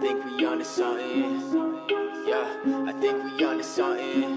think we onto something. Yeah, I think we onto something.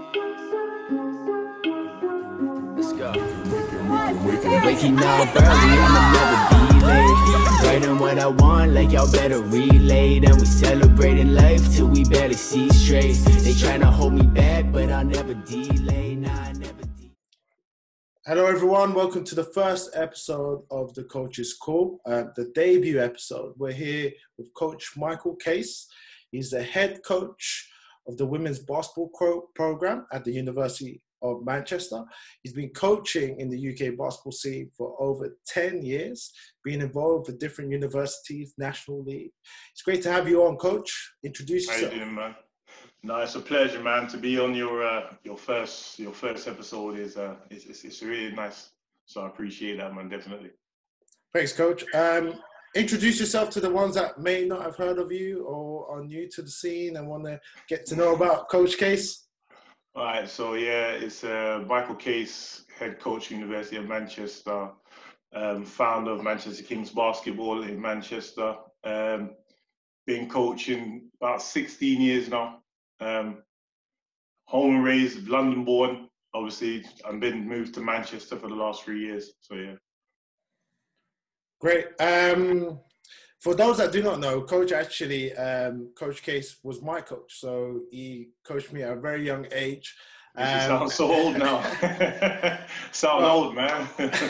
Let's go. Waking up early, I'ma never be late. Writing what I want, like y'all better relay. And we celebrating life till we barely see straight. They tryna hold me back, but I'll never delay. Nah, I never delay. Hello everyone, welcome to the first episode of the Coach's Call, the debut episode. We're here with Coach Micheal Case. He's the head coach of the women's basketball program at the University of Manchester. He's been coaching in the UK basketball scene for over 10 years, being involved with different universities, National League. It's great to have you on, Coach. Introduce yourself. How you doing, man? No, it's a pleasure, man, to be on your first episode. It's really nice. So I appreciate that, man, definitely. Thanks, Coach. Introduce yourself to the ones that may not have heard of you or are new to the scene and want to get to know about Coach Case. All right, so yeah, it's Micheal Case, head coach, University of Manchester, founder of Manchester Kings Basketball in Manchester. Been coaching about 16 years now. Home and raised, London born, obviously. I've been moved to Manchester for the last 3 years, so yeah. Great. For those that do not know, Coach actually, Coach Case was my coach. So he coached me at a very young age. You sound so old now. Old, man.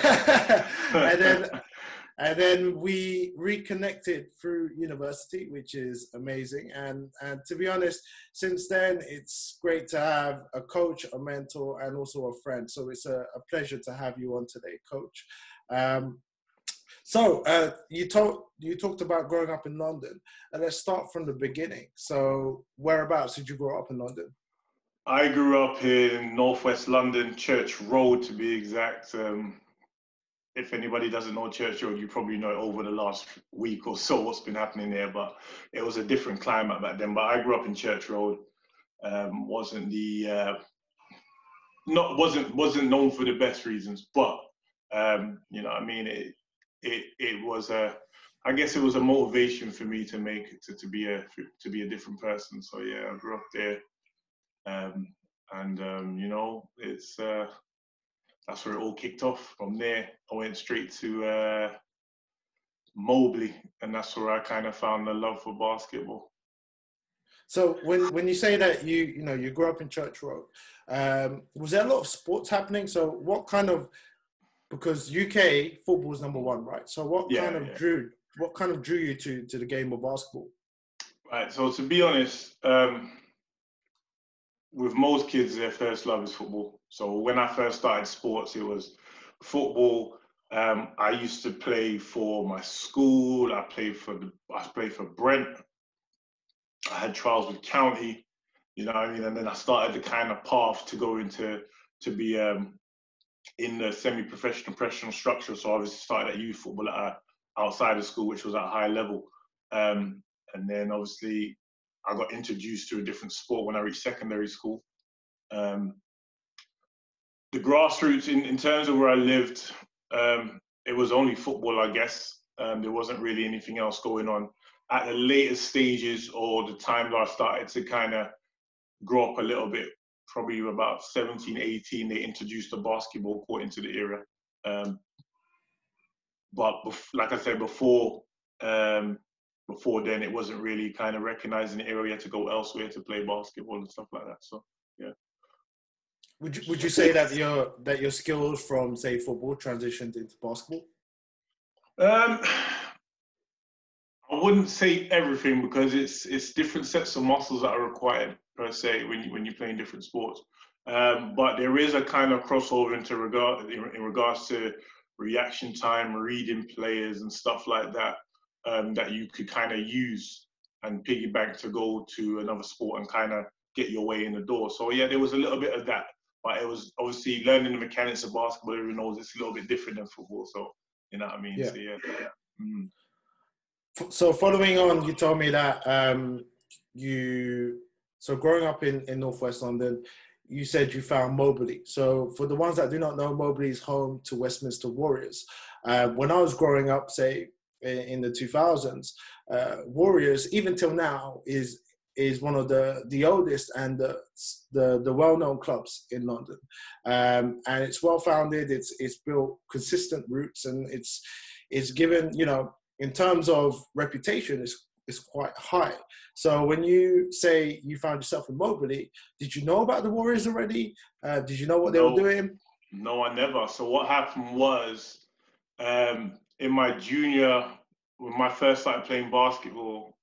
and then we reconnected through university, which is amazing. And to be honest, since then, it's great to have a coach, a mentor, and also a friend. So it's a pleasure to have you on today, Coach. So you talked about growing up in London, and let's start from the beginning. So whereabouts did you grow up in London? I grew up in northwest London, Church Road to be exact. If anybody doesn't know Church Road, you probably know it over the last week or so what's been happening there. But it was a different climate back then. But I grew up in Church Road. Wasn't known for the best reasons, but you know, I mean, it was I guess it was a motivation for me to to be a different person. So yeah, I grew up there, you know, it's that's where it all kicked off. From there, I went straight to Mobley, and that's where I kind of found the love for basketball. So when you say that you grew up in Church Road, was there a lot of sports happening? So what kind of, because UK football is number one, right? So what kind of drew you to the game of basketball? Right. So to be honest, with most kids, their first love is football. So when I first started sports, it was football. I used to play for my school. I played for Brent. I had trials with County, you know what I mean? And then I started the kind of path to go into to be in the semi-professional structure. So obviously started at youth football outside of school, which was at a high level. And then obviously I got introduced to a different sport when I reached secondary school. The grassroots in terms of where I lived, it was only football, I guess. There wasn't really anything else going on. At the later stages or the time that I started to kind of grow up a little bit, probably about 17, 18, they introduced the basketball court into the area. But like I said, before then, it wasn't really kind of recognized in the area. You had to go elsewhere to play basketball and stuff like that. So, yeah. Would you say that your skills from, say, football transitioned into basketball? I wouldn't say everything, because it's different sets of muscles that are required per se when you're playing different sports. But there is a kind of crossover in regards to reaction time, reading players and stuff like that, that you could kind of use and piggyback to go to another sport and kind of get your way in the door. So yeah, there was a little bit of that, but it was obviously learning the mechanics of basketball. Everyone knows it's a little bit different than football. So you know what I mean? Yeah. So yeah. Mm. So following on, you told me that so growing up in Northwest London, you said you found Mobley. So for the ones that do not know, Mobley is home to Westminster Warriors. When I was growing up, say in the 2000s. Warriors, even till now, is one of the oldest and the well-known clubs in London, and it's well-founded. It's built consistent roots, and it's given, you know, in terms of reputation, it's quite high. So when you say you found yourself in Moberly, did you know about the Warriors already? Did you know what they were doing? No, I never. So what happened was, in my junior, when I first started playing basketball,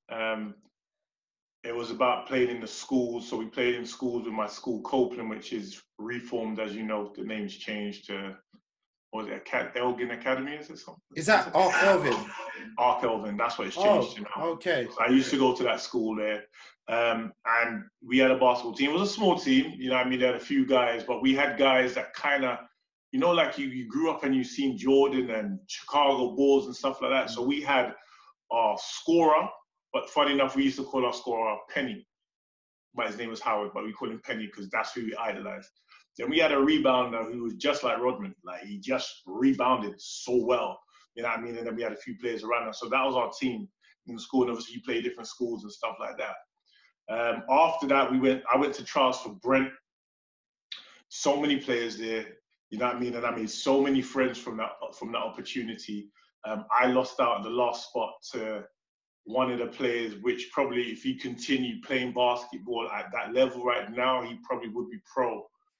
it was about playing in the schools. So we played in schools with my school, Copeland, which is reformed, as you know. The name's changed to, what was it, Elgin Academy, is it something? Is that Ark Elvin? Ark Elvin, that's what it's changed to now. Okay. So I used to go to that school there. And we had a basketball team. It was a small team, you know what I mean? There had a few guys, but we had guys that kind of, you know, like you grew up and you've seen Jordan and Chicago Bulls and stuff like that. So we had our scorer, but funny enough, we used to call our scorer Penny. But his name was Howard, but we called him Penny because that's who we idolized. Then we had a rebounder who was just like Rodman. Like, he just rebounded so well, you know what I mean? And then we had a few players around us. So that was our team in the school. And obviously you play different schools and stuff like that. After that, I went to trials for Brent. So many players there, you know what I mean? And I made so many friends from that opportunity. I lost out in the last spot to one of the players, which probably, if he continued playing basketball at that level right now, he probably would be pro.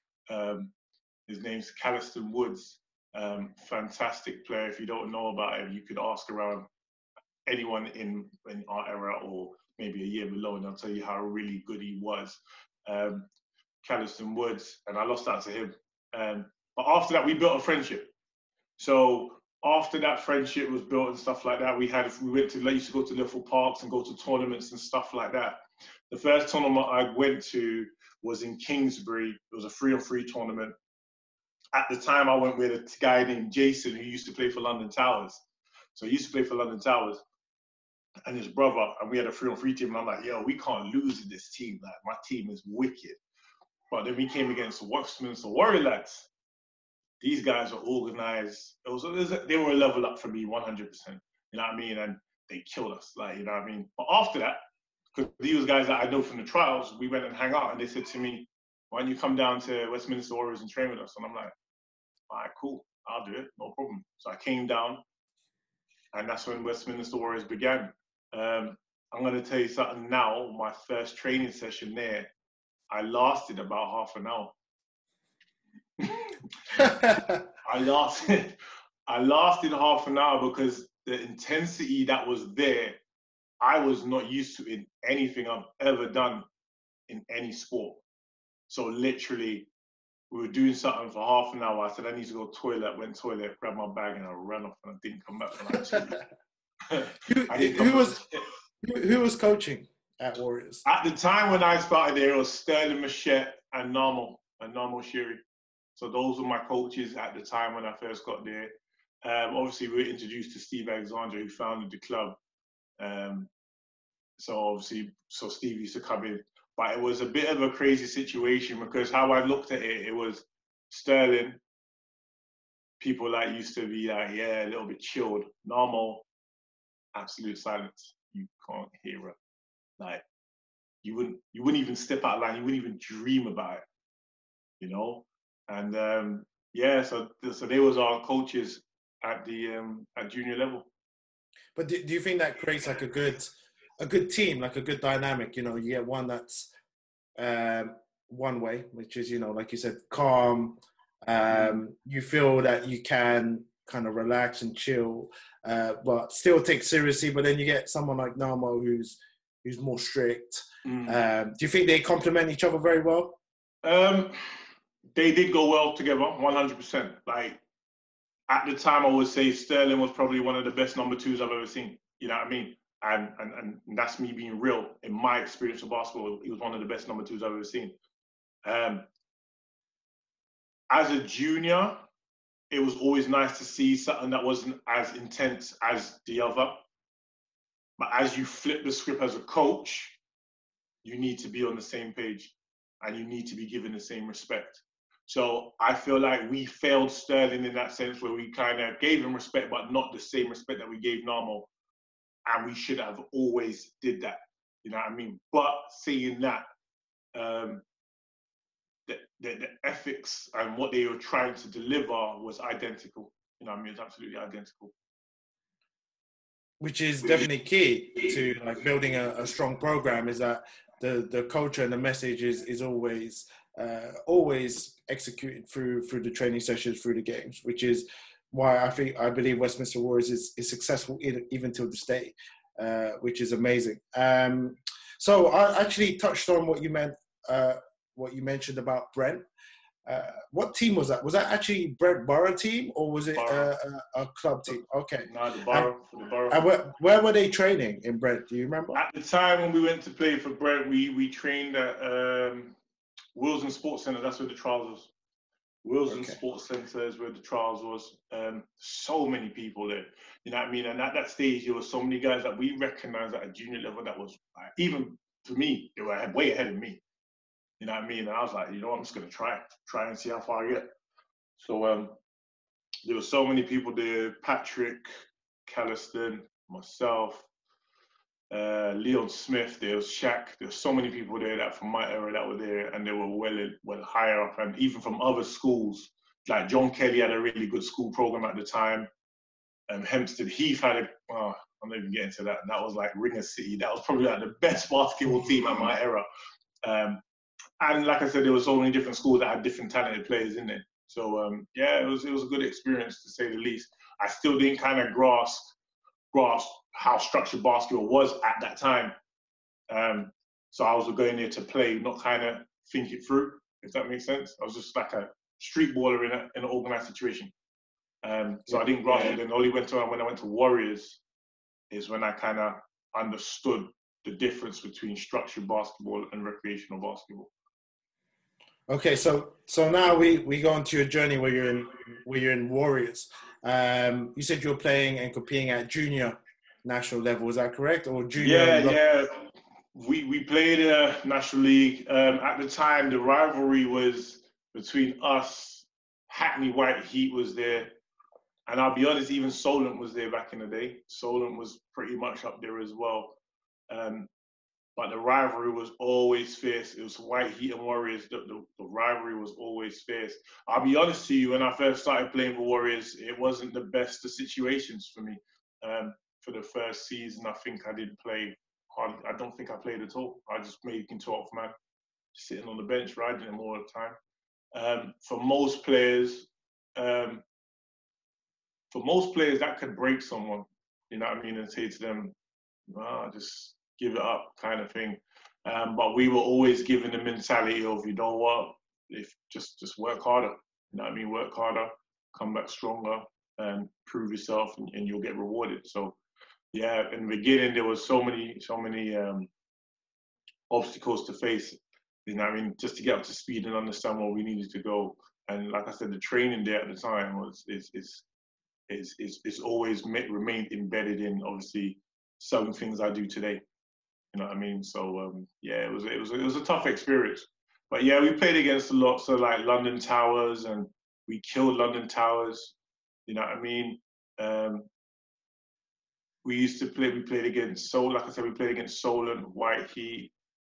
His name's Calliston Woods. Fantastic player. If you don't know about him, you could ask around anyone in our era or maybe a year below, and I'll tell you how really good he was. Calliston Woods, and I lost out to him. But after that, we built a friendship. So after that friendship was built and stuff like that, we used to go to Liverpool Parks and go to tournaments and stuff like that. The first tournament I went to was in Kingsbury. It was a 3-on-3 tournament. At the time, I went with a guy named Jason who used to play for London Towers. So he used to play for London Towers and his brother, and we had a 3-on-3 team. And I'm like, yo, we can't lose in this team. Like, my team is wicked. But then we came against the Westminster Warrior lads. These guys are organized. They were a level up for me, 100%. You know what I mean? And they killed us, like, you know what I mean? But after that, because these guys that I know from the trials, we went and hang out, and they said to me, why don't you come down to Westminster Warriors and train with us? And I'm like, all right, cool, I'll do it, no problem. So I came down, and that's when Westminster Warriors began. I'm going to tell you something now. My first training session there, I lasted about half an hour. I lasted half an hour because the intensity that was there, I was not used to in anything I've ever done in any sport. So literally, we were doing something for half an hour. I said, I need to go toilet. Went toilet, grabbed my bag, and I ran off, and I didn't come back for like 2 weeks. Who was coaching at Warriors? At the time when I started there, it was Sterling Machette and Namo Shiri. So those were my coaches at the time when I first got there. Obviously, we were introduced to Steve Alexander, who founded the club. So Steve used to come in. But it was a bit of a crazy situation because how I looked at it, it was Sterling. People that used to be like, yeah, a little bit chilled. Normal, absolute silence. You can't hear her. Like, you wouldn't even step out of line. You wouldn't even dream about it, you know? And so they was our coaches at the at junior level. But do you think that creates like a good team, like a good dynamic? You know, you get one that's one way, which is, you know, like you said, calm. You feel that you can kind of relax and chill, but still take seriously. But then you get someone like Namo who's more strict. Do you think they complement each other very well? They did go well together, 100%. Like, at the time, I would say Sterling was probably one of the best number twos I've ever seen. You know what I mean? And that's me being real. In my experience of basketball, he was one of the best number twos I've ever seen. As a junior, it was always nice to see something that wasn't as intense as the other. But as you flip the script as a coach, you need to be on the same page and you need to be given the same respect. So I feel like we failed Sterling in that sense, where we kind of gave him respect, but not the same respect that we gave Namo. And we should have always did that. You know what I mean? But saying that, the ethics and what they were trying to deliver was identical. You know what I mean? It's absolutely identical. Which is definitely key to like building a strong program, is that the culture and the message is always executed through the training sessions, through the games, which is why I believe Westminster Warriors is successful even till this day, which is amazing. So I actually touched on what you mentioned about Brent. What team was that? Was that actually Brent Borough team, or was it a club team? Okay. No, the Borough. And where were they training in Brent? Do you remember? At the time when we went to play for Brent, we trained at Wilson Sports Centre. That's where the trials was. Wilson Sports Centre is where the trials was. So many people there. You know what I mean? And at that stage, there were so many guys that we recognised at a junior level that was, even for me, they were way ahead of me. You know what I mean? And I was like, you know what, I'm just going to try and see how far I get. So there were so many people there: Patrick, Calliston, myself, Leon Smith, there was Shaq. There were so many people there that from my era that were there, and they were well higher up, and even from other schools. Like John Kelly had a really good school program at the time. Hempstead Heath had I'm not even getting to that. That was like Ringer City. That was probably like the best basketball team at my era. And like I said, there were so many different schools that had different talented players in there. So yeah, it was a good experience, to say the least. I still didn't kind of grasp how structured basketball was at that time. So I was going there to play, not kind of think it through, if that makes sense. I was just like a street baller in an organised situation. So I didn't grasp it. Then only when I went to Warriors is when I kind of understood the difference between structured basketball and recreational basketball. Okay, so now we go on to your journey where you're in Warriors. You said you were playing and competing at junior national level. Is that correct? Or junior? Yeah. We played National League. At the time, the rivalry was between us. Hackney White Heat was there. And I'll be honest, even Solent was there back in the day. Solent was pretty much up there as well. But the rivalry was always fierce. It was White Heat and Warriors. The rivalry was always fierce. I'll be honest to you, when I first started playing for Warriors, it wasn't the best of situations for me. For the first season, I think I didn't play. I don't think I played at all. I just made it 12th man, sitting on the bench, riding them all the time. For most players, that could break someone. You know what I mean? And say to them, just give it up, kind of thing. But we were always given the mentality of, you know what, if just work harder. You know what I mean? Work harder, come back stronger, and prove yourself, and you'll get rewarded. So, yeah, in the beginning there was so many obstacles to face. You know what I mean? Just to get up to speed and understand where we needed to go. And like I said, the training there at the time is always remained embedded in, obviously, some things I do today. You know what I mean? So yeah, it was a tough experience. But yeah, we played against a lot, so like London Towers, and we killed London Towers. You know what I mean? We played against we played against Solent, White Heat.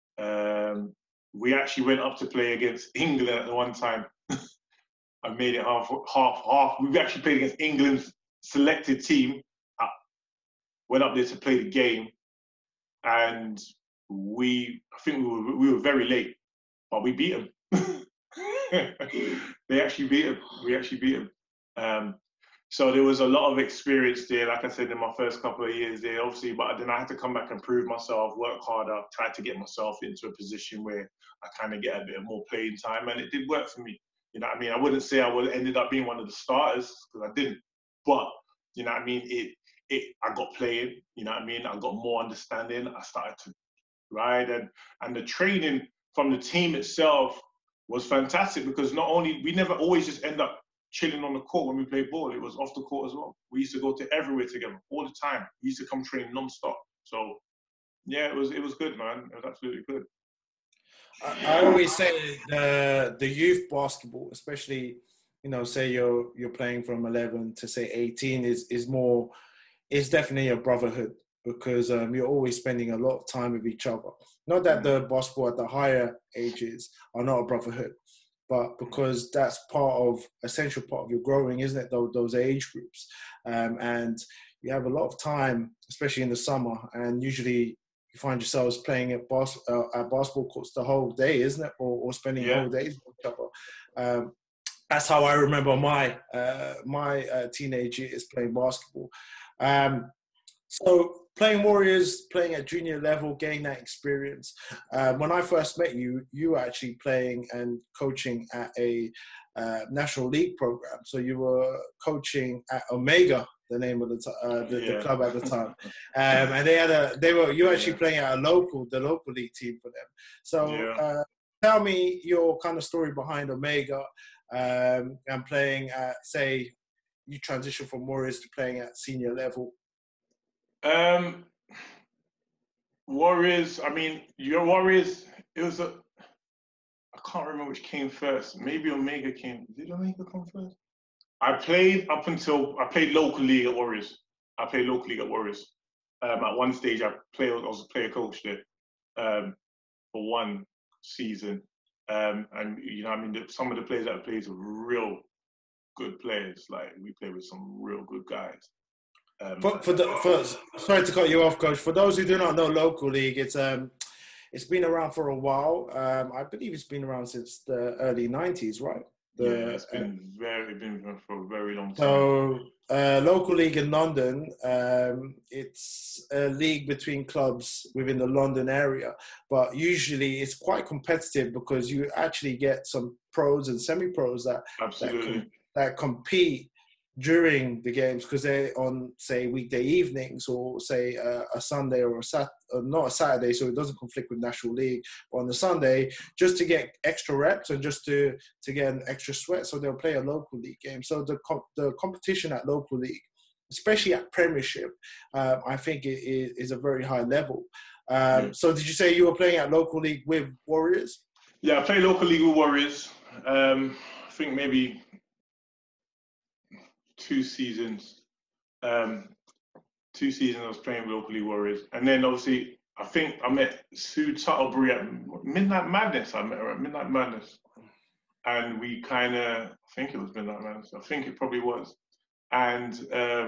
We actually went up to play against England at the one time. I made it half. We actually played against England's selected team. Went up there to play the game, and I think we were very late, but we beat them. They actually beat them. We actually beat them. So there was a lot of experience there, like I said, in my first couple of years there, obviously, but then I had to come back and prove myself, work harder, try to get myself into a position where I kind of get a bit more playing time, and it did work for me. You know what I mean? I wouldn't say I would have ended up being one of the starters, because I didn't, but, you know what I mean? I got playing, you know what I mean? I got more understanding. I started to ride, and the training from the team itself was fantastic, because not only, we never always just end up chilling on the court when we played ball. It was off the court as well. We used to go to everywhere together all the time. We used to come train non-stop. So yeah, it was good, man. It was absolutely good. I always say the youth basketball, especially, you know, say you're playing from 11 to say 18 is more, it's definitely a brotherhood because you're always spending a lot of time with each other. Not that the basketball at the higher ages are not a brotherhood, but because that's essential part of your growing, isn't it? Those age groups, and you have a lot of time, especially in the summer, and usually you find yourselves playing at basketball courts the whole day, isn't it? Or spending whole days with each other. That's how I remember my teenage years playing basketball. So playing Warriors, playing at junior level, getting that experience. When I first met you, you were actually playing and coaching at a National League program. So you were coaching at Omega, the name of the club at the time, and you were actually playing at the local league team for them. So tell me your kind of story behind Omega and playing at, say, you transition from Warriors to playing at senior level. Warriors, I mean, your Warriors, it was I can't remember which came first. Maybe Omega came. Did Omega come first? I played local league at Warriors. At one stage, I was a player coach there for one season. And, you know, I mean, some of the players that I played were real good players. Like, we played with some real good guys. Sorry to cut you off, Coach. For those who do not know local league, it's been around for a while. I believe it's been around since the early 90s, right? It's been for a very long time. So local league in London, it's a league between clubs within the London area, but usually it's quite competitive because you actually get some pros and semi-pros that compete during the games because they're on, say, weekday evenings or, say, a Sunday or not a Saturday, so it doesn't conflict with National League, but on the Sunday, just to get extra reps and just to get an extra sweat, so they'll play a local league game. So the competition at local league, especially at Premiership, I think it is a very high level. So did you say you were playing at local league with Warriors? Yeah, I played local league with Warriors. I think maybe 2 seasons. 2 seasons I was playing with local league Warriors. And then obviously, I think I met Sue Tuttlebury at Midnight Madness. I met her at Midnight Madness. And we kind of, I think it was Midnight Madness. I think it probably was. And,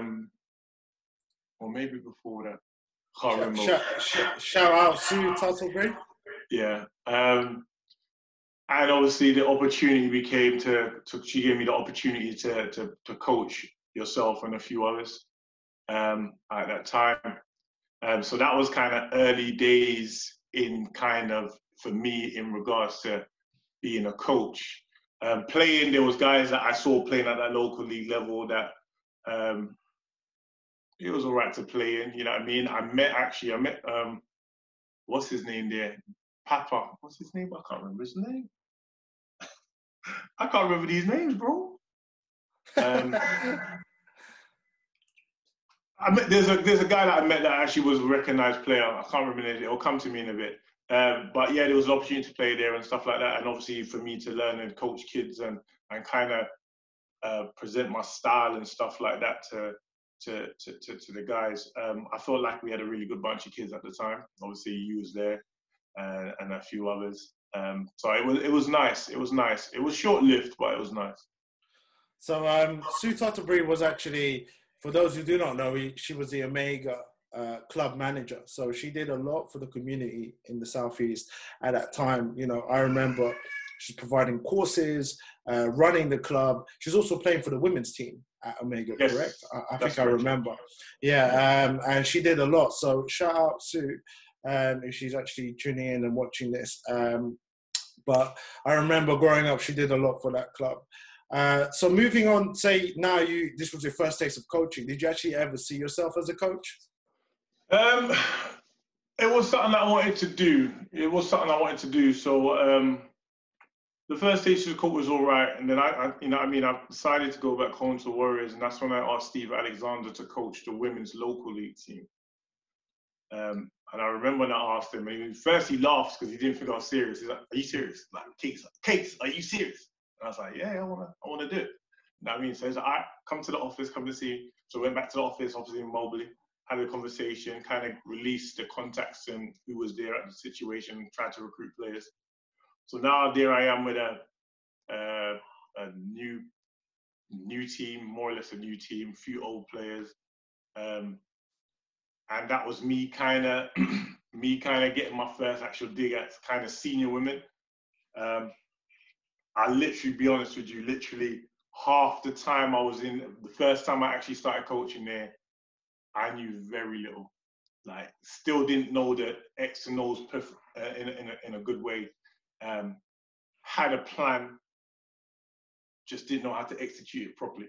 or maybe before that. I can't remember. Shout out Sue Tuttlebury. Yeah. And obviously the opportunity became she gave me the opportunity to coach yourself and a few others at that time. So that was kind of early days in kind of, for me, in regards to being a coach. Playing, there was guys that I saw playing at that local league level that it was all right to play in, you know what I mean? I met, what's his name there? Papa, what's his name? I can't remember his name. I can't remember these names, bro. There's a guy that I met that actually was a recognized player. I can't remember it. It'll come to me in a bit. But yeah, there was an opportunity to play there and stuff like that. And obviously for me to learn and coach kids and kind of present my style and stuff like that to the guys. I felt like we had a really good bunch of kids at the time. Obviously you was there and a few others. So it was nice. It was nice. It was short-lived, but it was nice. So Sue Tuttlebury was actually, for those who do not know, she was the Omega club manager. So she did a lot for the community in the Southeast at that time. You know, I remember she's providing courses, running the club. She's also playing for the women's team at Omega, yes, correct? I think I remember. Yeah, and she did a lot. So shout out Sue if she's actually tuning in and watching this. But I remember growing up, she did a lot for that club. So moving on, say now this was your first taste of coaching. Did you actually ever see yourself as a coach? It was something I wanted to do. So the first taste of the coach was all right, and then I decided to go back home to Warriors, and that's when I asked Steve Alexander to coach the women's local league team. And I remember when I asked him, and first he laughed because he didn't think I was serious. He's like, "Are you serious? Like, Case, are you serious?" And I was like, "Yeah, I wanna do it." You know what I mean? So he's like, "All right, come to the office, come to see." So I went back to the office, obviously in Mobley, had a conversation, kind of released the contacts and who was there at the situation, tried to recruit players. So now there I am with a new team, more or less a new team, few old players. And that was me kind of getting my first actual dig at kind of senior women. I literally, be honest with you, literally half the time I was in, the first time I actually started coaching there, I knew very little. Like, still didn't know the X and O's in a good way. Had a plan, just didn't know how to execute it properly.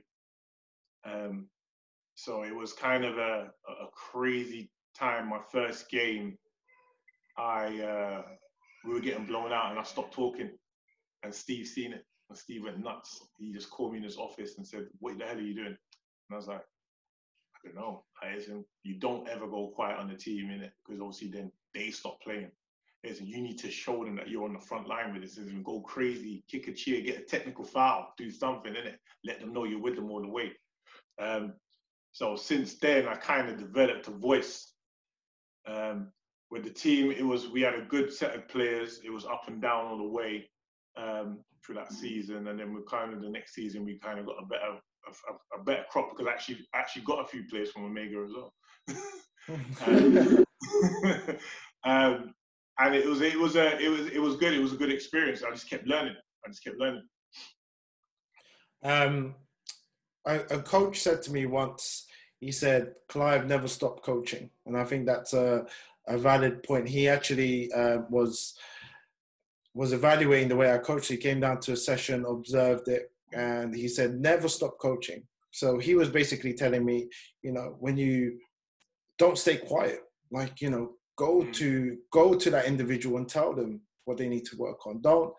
So it was kind of a crazy time. My first game, we were getting blown out and I stopped talking, and Steve seen it, and Steve went nuts. He just called me in his office and said, "What the hell are you doing?" And I was like, "I don't know." You don't ever go quiet on the team, innit? Because obviously then they stop playing. You need to show them that you're on the front line with this. Go crazy, kick a cheer, get a technical foul, do something, innit? Let them know you're with them all the way. So since then, I kind of developed a voice. With the team, we had a good set of players. It was up and down all the way through that season, and then the next season we kind of got a better crop, because I actually got a few players from Omega as well. And it was good. It was a good experience. I just kept learning. A coach said to me once, he said, "Clive never stopped coaching." And I think that's a valid point. He actually was evaluating the way I coached. He came down to a session, observed it, and he said, "Never stop coaching." So he was basically telling me, when you don't stay quiet, like, go to that individual and tell them what they need to work on. Don't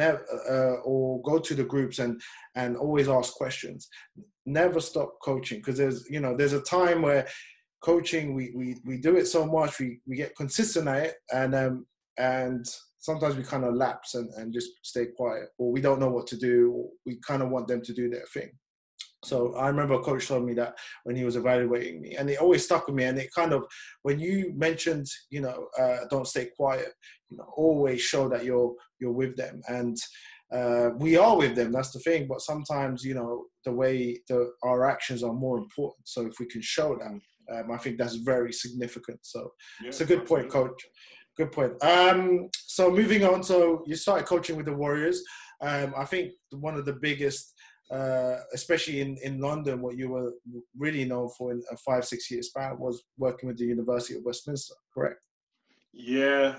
or go to the groups and always ask questions. Never stop coaching, because there's a time where coaching, we do it so much, we get consistent at it, and sometimes we kind of lapse and just stay quiet, or we don't know what to do, or we kind of want them to do their thing. So I remember a coach told me that when he was evaluating me, and it always stuck with me. And it kind of, when you mentioned, don't stay quiet, always show that you're with them. And we are with them, that's the thing. But sometimes, the way our actions are more important. So if we can show them, I think that's very significant. So yeah, it's a good point, Coach. Good point. So moving on, so you started coaching with the Warriors. I think one of the biggest, especially in London, what you were really known for in a 5-6 year span was working with the University of Westminster, correct? Yeah,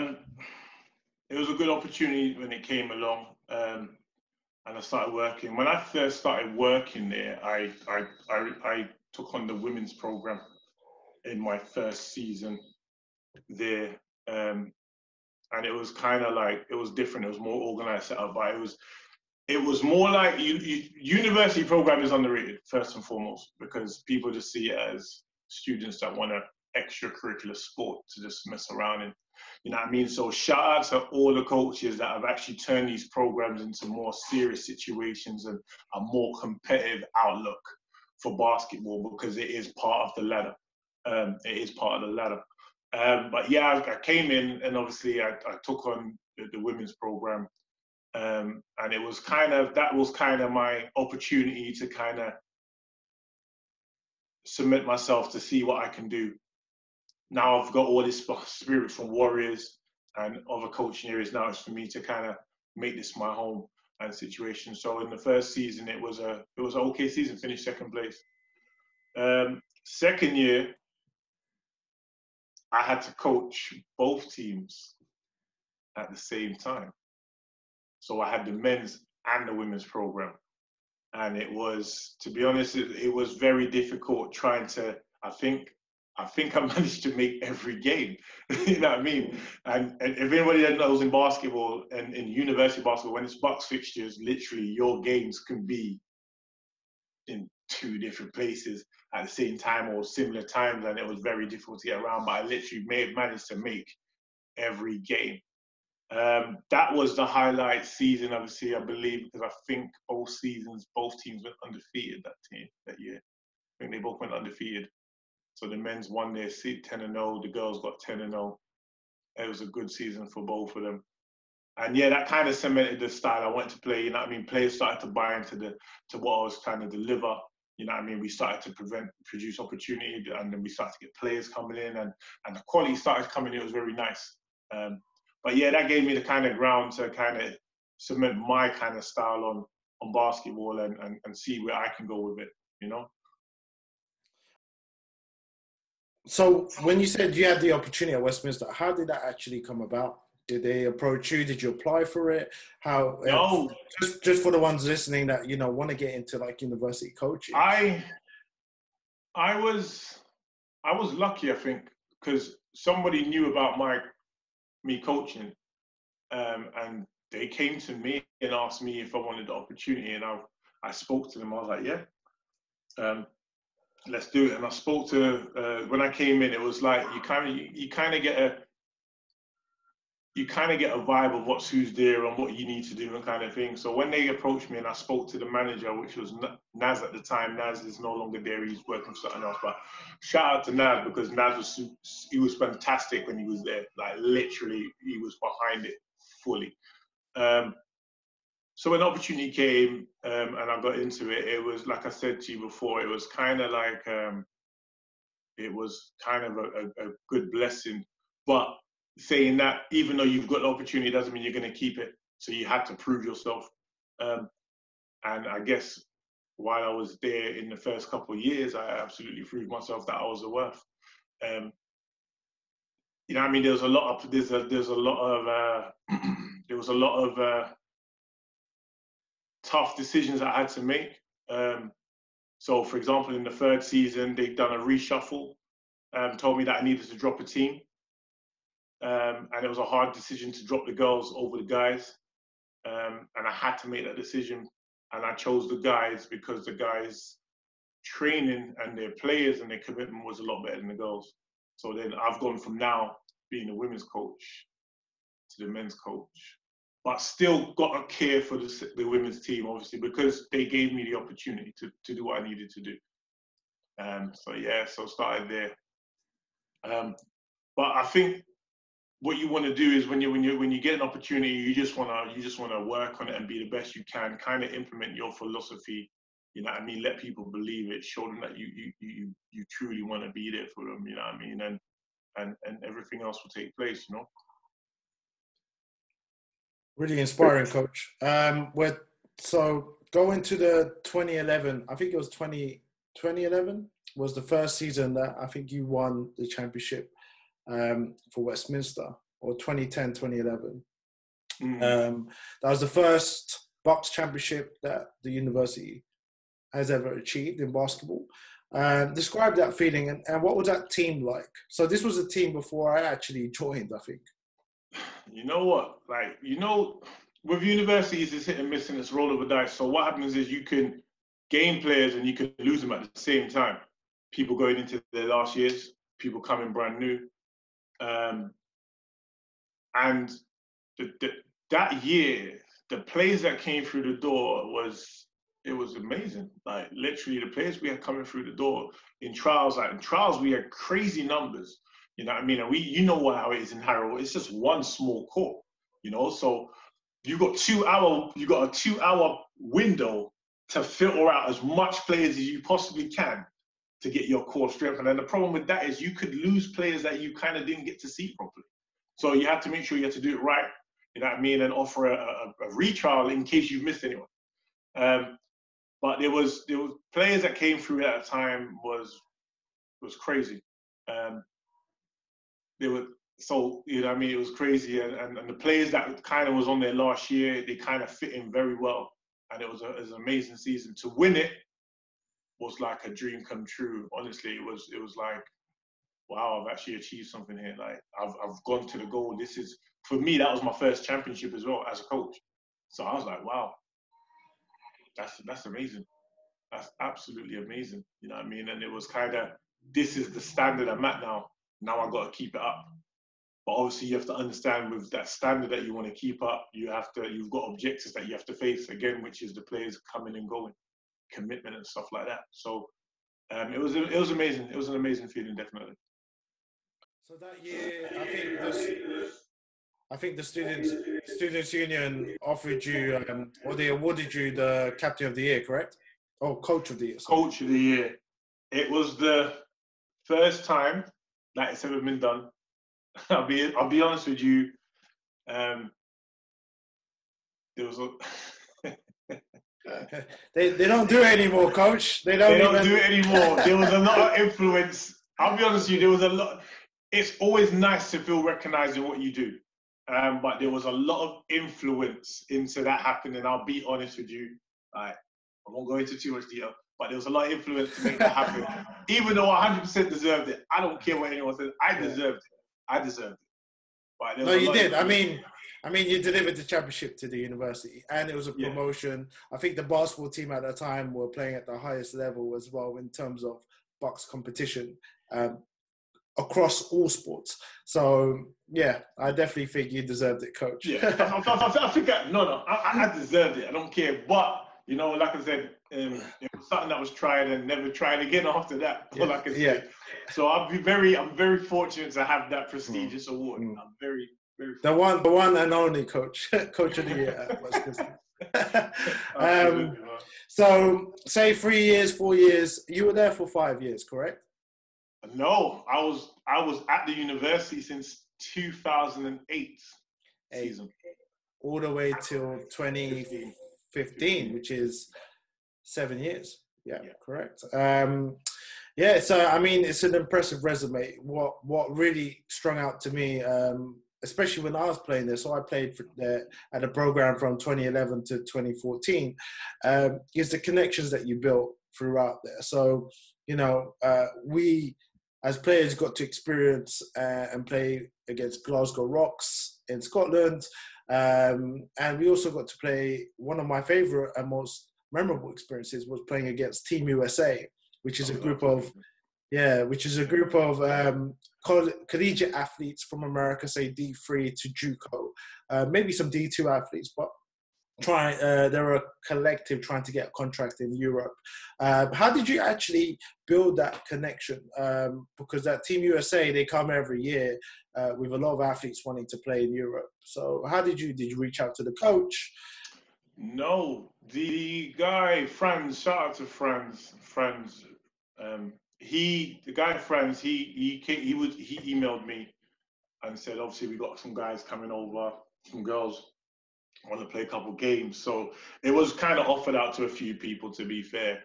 it was a good opportunity when it came along, and I started working. When I first started working there, I took on the women's program in my first season there, and it was kind of like, it was different. It was more organized setup, but it was more like university program is underrated, first and foremost, because people just see it as students that want an extracurricular sport to just mess around in. You know what I mean? So shout out to all the coaches that have actually turned these programs into more serious situations and a more competitive outlook for basketball, because it is part of the ladder. It is part of the ladder. But yeah, I came in, and obviously I took on the women's program. And it was that was my opportunity to kind of submit myself to see what I can do. Now I've got all this spirit from Warriors and other coaching areas. Now it's for me to kind of make this my home and situation. So in the first season, it was an okay season, finished second place. Second year, I had to coach both teams at the same time. So I had the men's and the women's program. And it was, to be honest, it was very difficult trying to, I think I managed to make every game. You know what I mean? And if anybody that knows in basketball and in university basketball, when it's BUCS fixtures, literally your games can be in two different places at the same time or similar times, and it was very difficult to get around, but I literally managed to make every game. That was the highlight season, obviously, I believe, because I think both teams went undefeated that year. I think they both went undefeated. So the men's won their 10-0, the girls got 10-0. It was a good season for both of them. And yeah, that kind of cemented the style I wanted to play. You know what I mean? Players started to buy into what I was trying to deliver. You know what I mean? We started to produce opportunity, and then we started to get players coming in, and the quality started coming in. It was very nice. But yeah, that gave me the kind of ground to kind of cement my kind of style on basketball and see where I can go with it, you know? So when you said you had the opportunity at Westminster, how did that actually come about? Did they approach you? Did you apply for it? How? No. Just for the ones listening that, you know, want to get into like university coaching. I was lucky, I think, because somebody knew about me coaching, and they came to me and asked me if I wanted the opportunity, and I spoke to them. I was like, yeah, let's do it. And I spoke to when I came in, it was like you kind of get a vibe of who's there and what you need to do and kind of thing. So when they approached me and I spoke to the manager, which was Naz at the time, Naz is no longer there, he's working for something else, but shout out to Naz, because Naz was fantastic when he was there. Like literally, he was behind it fully. So when the opportunity came and I got into it, it was, like I said to you before, it was kind of like, it was kind of a good blessing. But saying that, even though you've got the opportunity, doesn't mean you're going to keep it. So you had to prove yourself. And I guess while I was there in the first couple of years, I absolutely proved myself that I was worth. You know what I mean? There was a lot of tough decisions I had to make. So for example, in the third season, they'd done a reshuffle, told me that I needed to drop a team. And it was a hard decision to drop the girls over the guys. And I had to make that decision. And I chose the guys because the guys' training and their players and their commitment was a lot better than the girls. So then I've gone from now being a women's coach to the men's coach, but still got to care for the women's team, obviously, because they gave me the opportunity to do what I needed to do. So started there. But I think what you want to do is when you get an opportunity, you just want to work on it and be the best you can. Kind of implement your philosophy. You know what I mean? Let people believe it. Show them that you truly want to be there for them. You know what I mean? And everything else will take place. You know. Really inspiring, Coach. So going to the 2011, I think it was 2011 was the first season that I think you won the championship for Westminster, or 2010, 2011. That was the first BUCS Championship that the university has ever achieved in basketball. Describe that feeling and what was that team like? So this was a team before I actually joined, I think. You know what? With universities, it's hit and miss and it's roll of the dice. So what happens is you can gain players and you can lose them at the same time. People going into their last years, people coming brand new. And that year, the players that came through the door was amazing. Like literally the players we had coming through the door in trials, we had crazy numbers. You know what I mean? And you know how it is in Harrow. It's just one small court, you know? So you got a 2-hour window to filter out as much players as you possibly can to get your core strength. And then the problem with that is you could lose players that you kind of didn't get to see properly. So you have to make sure you have to do it right, you know what I mean? And offer a retrial in case you've missed anyone. But there was players that came through at a time was crazy. You know what I mean? It was crazy. And the players that kind of was on their last year, they kind of fit in very well. And it was an amazing season. To win it was like a dream come true. Honestly, it was like, wow, I've actually achieved something here. Like I've gone to the goal. This is, for me, that was my first championship as well as a coach. So I was like, wow, that's amazing. that's absolutely amazing. You know what I mean? And it was kind of, this is the standard I'm at now. Now I got to keep it up. But obviously you have to understand with that standard that you want to keep up, you've got objectives that you have to face again, which is the players coming and going, commitment and stuff like that. So it was amazing. It was an amazing feeling, definitely. So that year, I think the students union offered you, or they awarded you the captain of the year, correct? Oh, coach of the year. Sorry. Coach of the year. It was the first time that it's ever been done. I'll be honest with you. There was they don't do it anymore, coach. They don't do it anymore. There was a lot of influence. I'll be honest with you. There was a lot. It's always nice to feel recognised in what you do, but there was a lot of influence into that happening. I'll be honest with you. I won't go into too much detail, but there was a lot of influence to make that happen. Even though I 100% deserved it, I don't care what anyone says. I deserved it. I deserved it. But no, you did. I mean, you delivered the championship to the university, and it was a promotion. Yeah. I think the basketball team at that time were playing at the highest level as well in terms of BUCS competition across all sports. So, yeah, I definitely think you deserved it, coach. Yeah, I think I deserved it. I don't care. But, you know, like I said, it was something that was tried and never tried again after that. Yeah. Like I said. Yeah. So I'm very fortunate to have that prestigious award. I'm very, very fortunate. The one and only coach of the year at BUCS. So say 3 years, 4 years, you were there for 5 years, correct? No, I was at the university since 2008 season. All the way till 2015, which is 7 years. Yeah, correct. Yeah, so I mean, it's an impressive resume. What really strung out to me, especially when I was playing there, so I played at a program from 2011 to 2014, is the connections that you built throughout there. So, you know, we as players got to experience and play against Glasgow Rocks in Scotland, and we also got to play. One of my favourite and most memorable experiences was playing against Team USA, which is a group of collegiate athletes from America, say D3 to JUCO, maybe some D2 athletes, but they're a collective trying to get a contract in Europe. How did you actually build that connection? Because that Team USA, they come every year with a lot of athletes wanting to play in Europe. So how did you reach out to the coach? No, the guy Franz, shout out to Franz. He emailed me and said, obviously we got some guys coming over, some girls want to play a couple games. So it was kind of offered out to a few people, to be fair.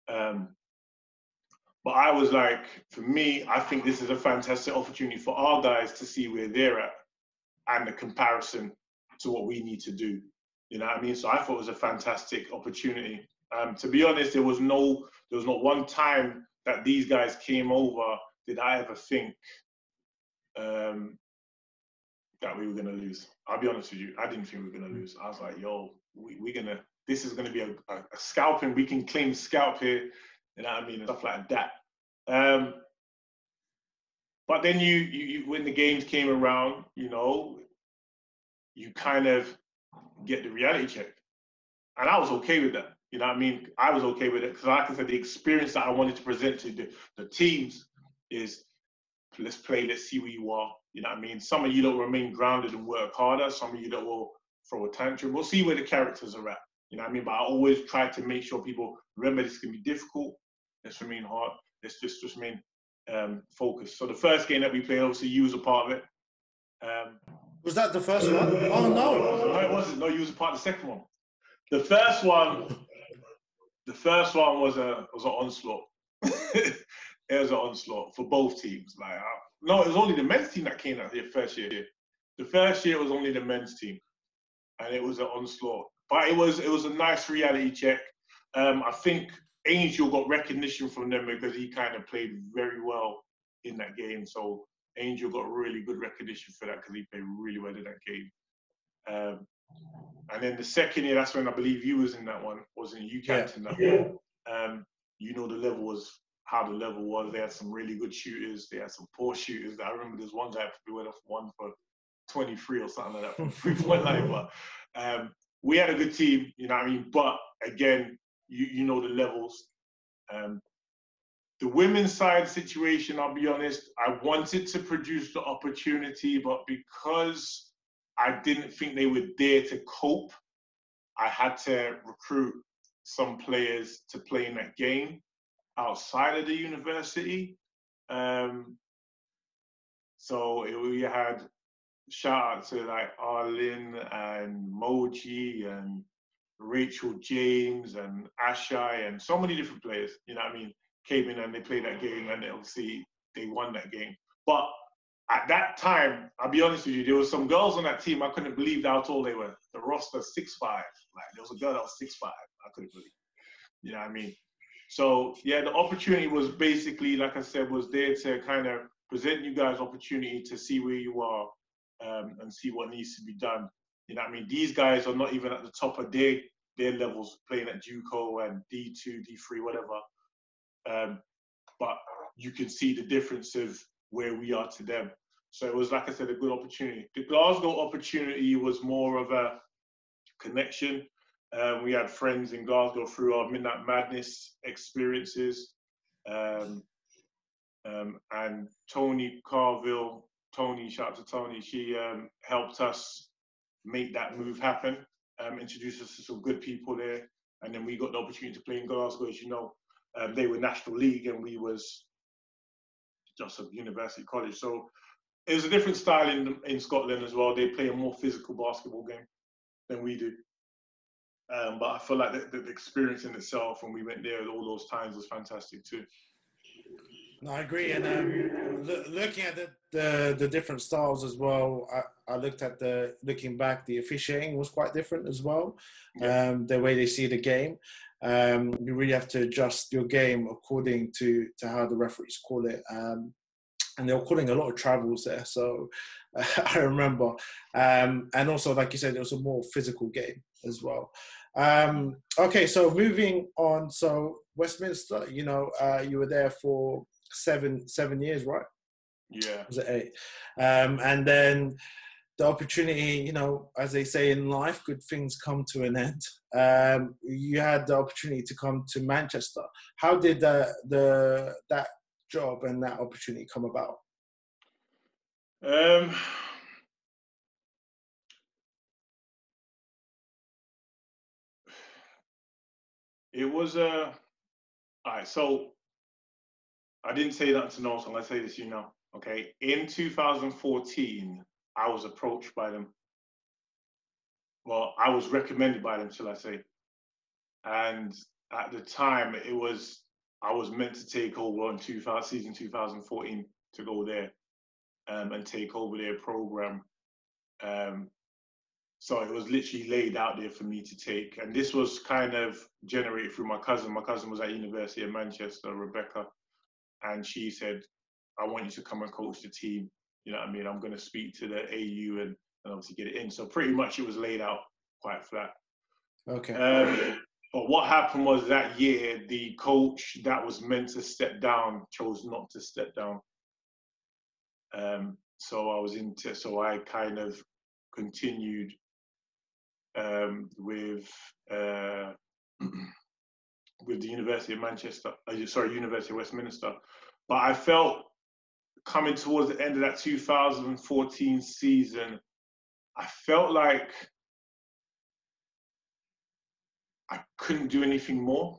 But I was like, for me, I think this is a fantastic opportunity for our guys to see where they're at and the comparison to what we need to do. You know what I mean? So I thought it was a fantastic opportunity. To be honest, there was not one time that these guys came over did I ever think that we were going to lose. I'll be honest with you. I didn't think we were going to lose. I was like, yo, this is going to be a scalping. We can claim scalp here. You know what I mean? And stuff like that. But then you when the games came around, you know, you kind of get the reality check. And I was okay with that. You know what I mean? I was okay with it because, like I said, the experience that I wanted to present to the teams is, let's play, let's see where you are. You know what I mean? Some of you that will remain grounded and work harder. Some of you that will throw a tantrum. We'll see where the characters are at. You know what I mean? But I always try to make sure people remember this can be difficult. Let's remain hard. Let's just remain focused. So the first game that we played, obviously, you was a part of it. Was that the first one? Oh, no. No, it wasn't. No, you was a part of the second one. The first one was an onslaught. It was an onslaught for both teams. No, it was only the men's team that came out here first year. The first year was only the men's team, and it was an onslaught. But it was a nice reality check. I think Angel got recognition from them because he kind of played very well in that game. So Angel got really good recognition for that because he played really well in that game. And then the second year, that's when I believe you was in that one, wasn't you, captain? That one. you know the level was how the level was. They had some really good shooters. They had some poor shooters. I remember there's one guy who went off 1 for 23 or something like that from the 3-point line. But we had a good team, you know what I mean? But again, you know the levels. The women's side situation, I'll be honest, I wanted to produce the opportunity, but because I didn't think they were there to cope, I had to recruit some players to play in that game outside of the university. So we had shout out to like Arlene and Moji and Rachel James and Ashai and so many different players, you know what I mean, came in and they played that game, and obviously they won that game. But at that time, I'll be honest with you, there were some girls on that team, I couldn't believe how tall they were. The roster 6'5". Like, there was a girl that was 6'5". I couldn't believe. You know what I mean? So yeah, the opportunity was basically, like I said, was there to kind of present you guys opportunity to see where you are and see what needs to be done. You know what I mean? These guys are not even at the top of their levels, playing at JUCO and D2, D3, whatever. But you can see the difference of where we are to them. So it was, like I said, a good opportunity. The Glasgow opportunity was more of a connection. We had friends in Glasgow through our Midnight Madness experiences. And Tony Carville, shout out to Tony, she helped us make that move happen, introduced us to some good people there. And then we got the opportunity to play in Glasgow. As you know, they were National League and we was just a university college. So it was a different style in Scotland as well. They play a more physical basketball game than we do. But I feel like the experience in itself when we went there all those times was fantastic too. No, I agree. And looking at the different styles as well, I looked at looking back, the officiating was quite different as well. Yeah. The way they see the game. You really have to adjust your game according to how the referees call it. And they were calling a lot of travels there. So I remember. And also, like you said, it was a more physical game as well. Okay, so moving on. So Westminster, you know, you were there for 7 years, right? Yeah. Was it 8? And then the opportunity, you know, as they say in life, good things come to an end. You had the opportunity to come to Manchester. How did that job and that opportunity come about? It was all right. So I didn't say that to no one, so I'm gonna say this, you know. Okay, in 2014, I was approached by them. Well, I was recommended by them, shall I say? And at the time, I was meant to take over on season 2014 to go there and take over their program. So it was literally laid out there for me to take. And this was kind of generated through my cousin. My cousin was at University of Manchester, Rebecca. And she said, I want you to come and coach the team. You know what I mean? I'm going to speak to the AU and obviously get it in. So pretty much it was laid out quite flat. Okay. But what happened was that year, the coach that was meant to step down chose not to step down. So I kind of continued with the University of Manchester, University of Westminster. But I felt coming towards the end of that 2014 season, I felt like I couldn't do anything more.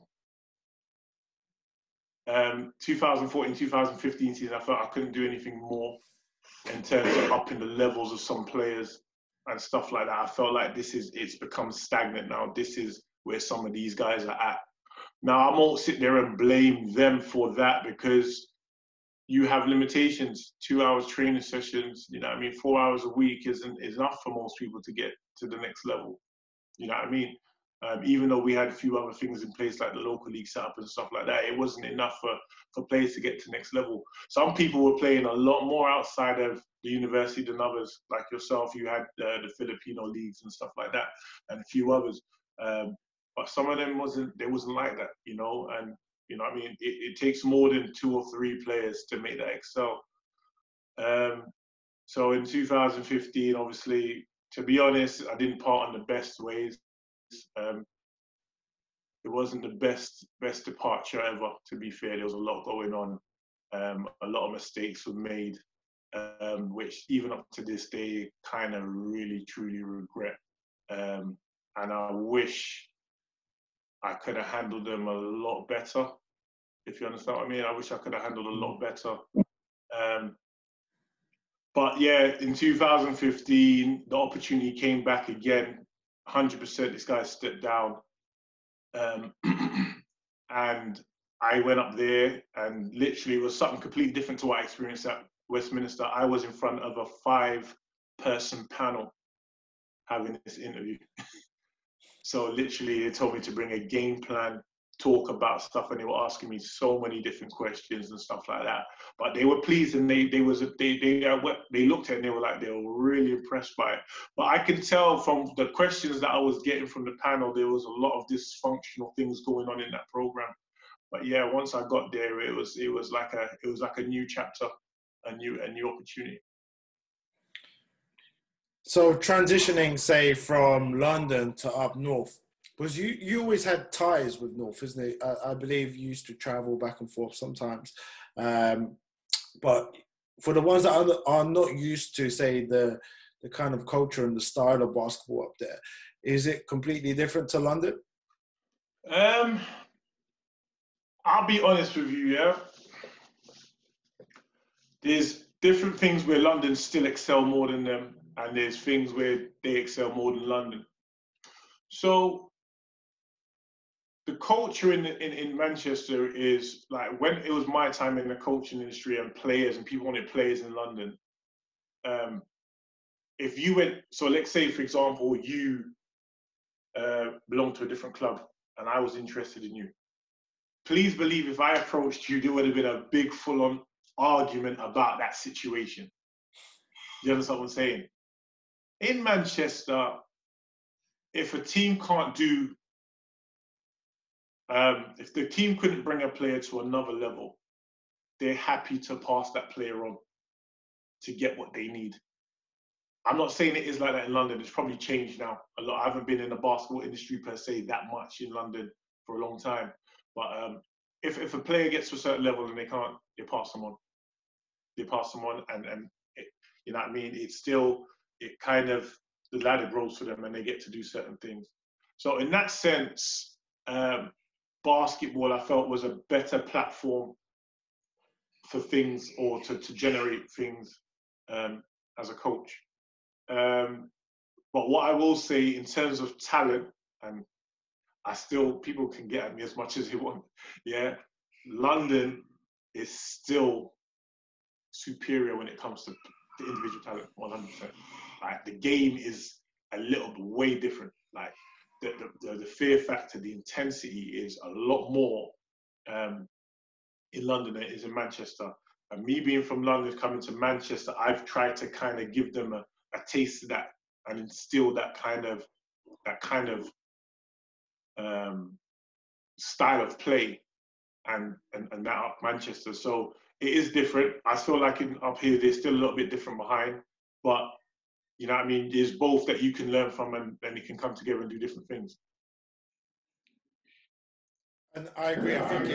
2014, 2015 season, I felt I couldn't do anything more in terms of upping the levels of some players and stuff like that. I felt like it's become stagnant now. This is where some of these guys are at. Now, I won't sit there and blame them for that because you have limitations. 2 hours training sessions, you know what I mean? 4 hours a week isn't enough for most people to get to the next level. You know what I mean? Even though we had a few other things in place like the local league setup and stuff like that, it wasn't enough for players to get to the next level. Some people were playing a lot more outside of the university than others. Like yourself, you had the Filipino leagues and stuff like that, and a few others. But some of them wasn't like that, you know. And You know what I mean? It takes more than 2 or 3 players to make that excel. So in 2015, obviously, to be honest, I didn't part in the best ways. It wasn't the best departure ever, to be fair. There was a lot going on. A lot of mistakes were made, which even up to this day, kind of really, truly regret. And I wish I could have handled them a lot better, if you understand what I mean. I wish I could have handled a lot better. But yeah, in 2015, the opportunity came back again. 100%, this guy stepped down. And I went up there, and literally it was something completely different to what I experienced at Westminster. I was in front of a 5-person panel having this interview. So literally they told me to bring a game plan, talk about stuff, and they were asking me so many different questions and stuff like that. But they were pleased, and they looked at it and they were really impressed by it. But I can tell from the questions that I was getting from the panel, there was a lot of dysfunctional things going on in that program. But yeah, once I got there, it was like a new chapter, a new opportunity. So transitioning, say, from London to up north, because you always had ties with North, isn't it? I believe you used to travel back and forth sometimes. But for the ones that are not used to, say, the kind of culture and the style of basketball up there, is it completely different to London? I'll be honest with you, yeah. There's different things where London still excel more than them, and there's things where they excel more than London. So the culture in Manchester is like, when it was my time in the coaching industry and players and people wanted players in London, if you went, so let's say, for example, you belong to a different club and I was interested in you. Please believe if I approached you, there would have been a big full-on argument about that situation. You understand what I'm saying? In Manchester, if a team can't do, if the team couldn't bring a player to another level, they're happy to pass that player on to get what they need. I'm not saying it is like that in London. It's probably changed now a lot. I haven't been in the basketball industry per se that much in London for a long time. But if a player gets to a certain level and they can't, they pass them on. They pass them on, and it, you know what I mean? It's still, it kind of, the ladder grows for them and they get to do certain things. So in that sense, basketball, I felt, was a better platform for things, or to generate things as a coach. But what I will say in terms of talent, and people can get at me as much as they want, yeah, London is still superior when it comes to the individual talent, 100%. Like, the game is a little bit way different. Like, the fear factor, the intensity is a lot more in London than it is in Manchester. And me being from London, coming to Manchester, I've tried to kind of give them a taste of that and instill that kind of style of play and that up Manchester. So it is different. I feel like up here, they're still a little bit different behind, but you know what I mean? There's both that you can learn from, and you can come together and do different things. And I agree. I think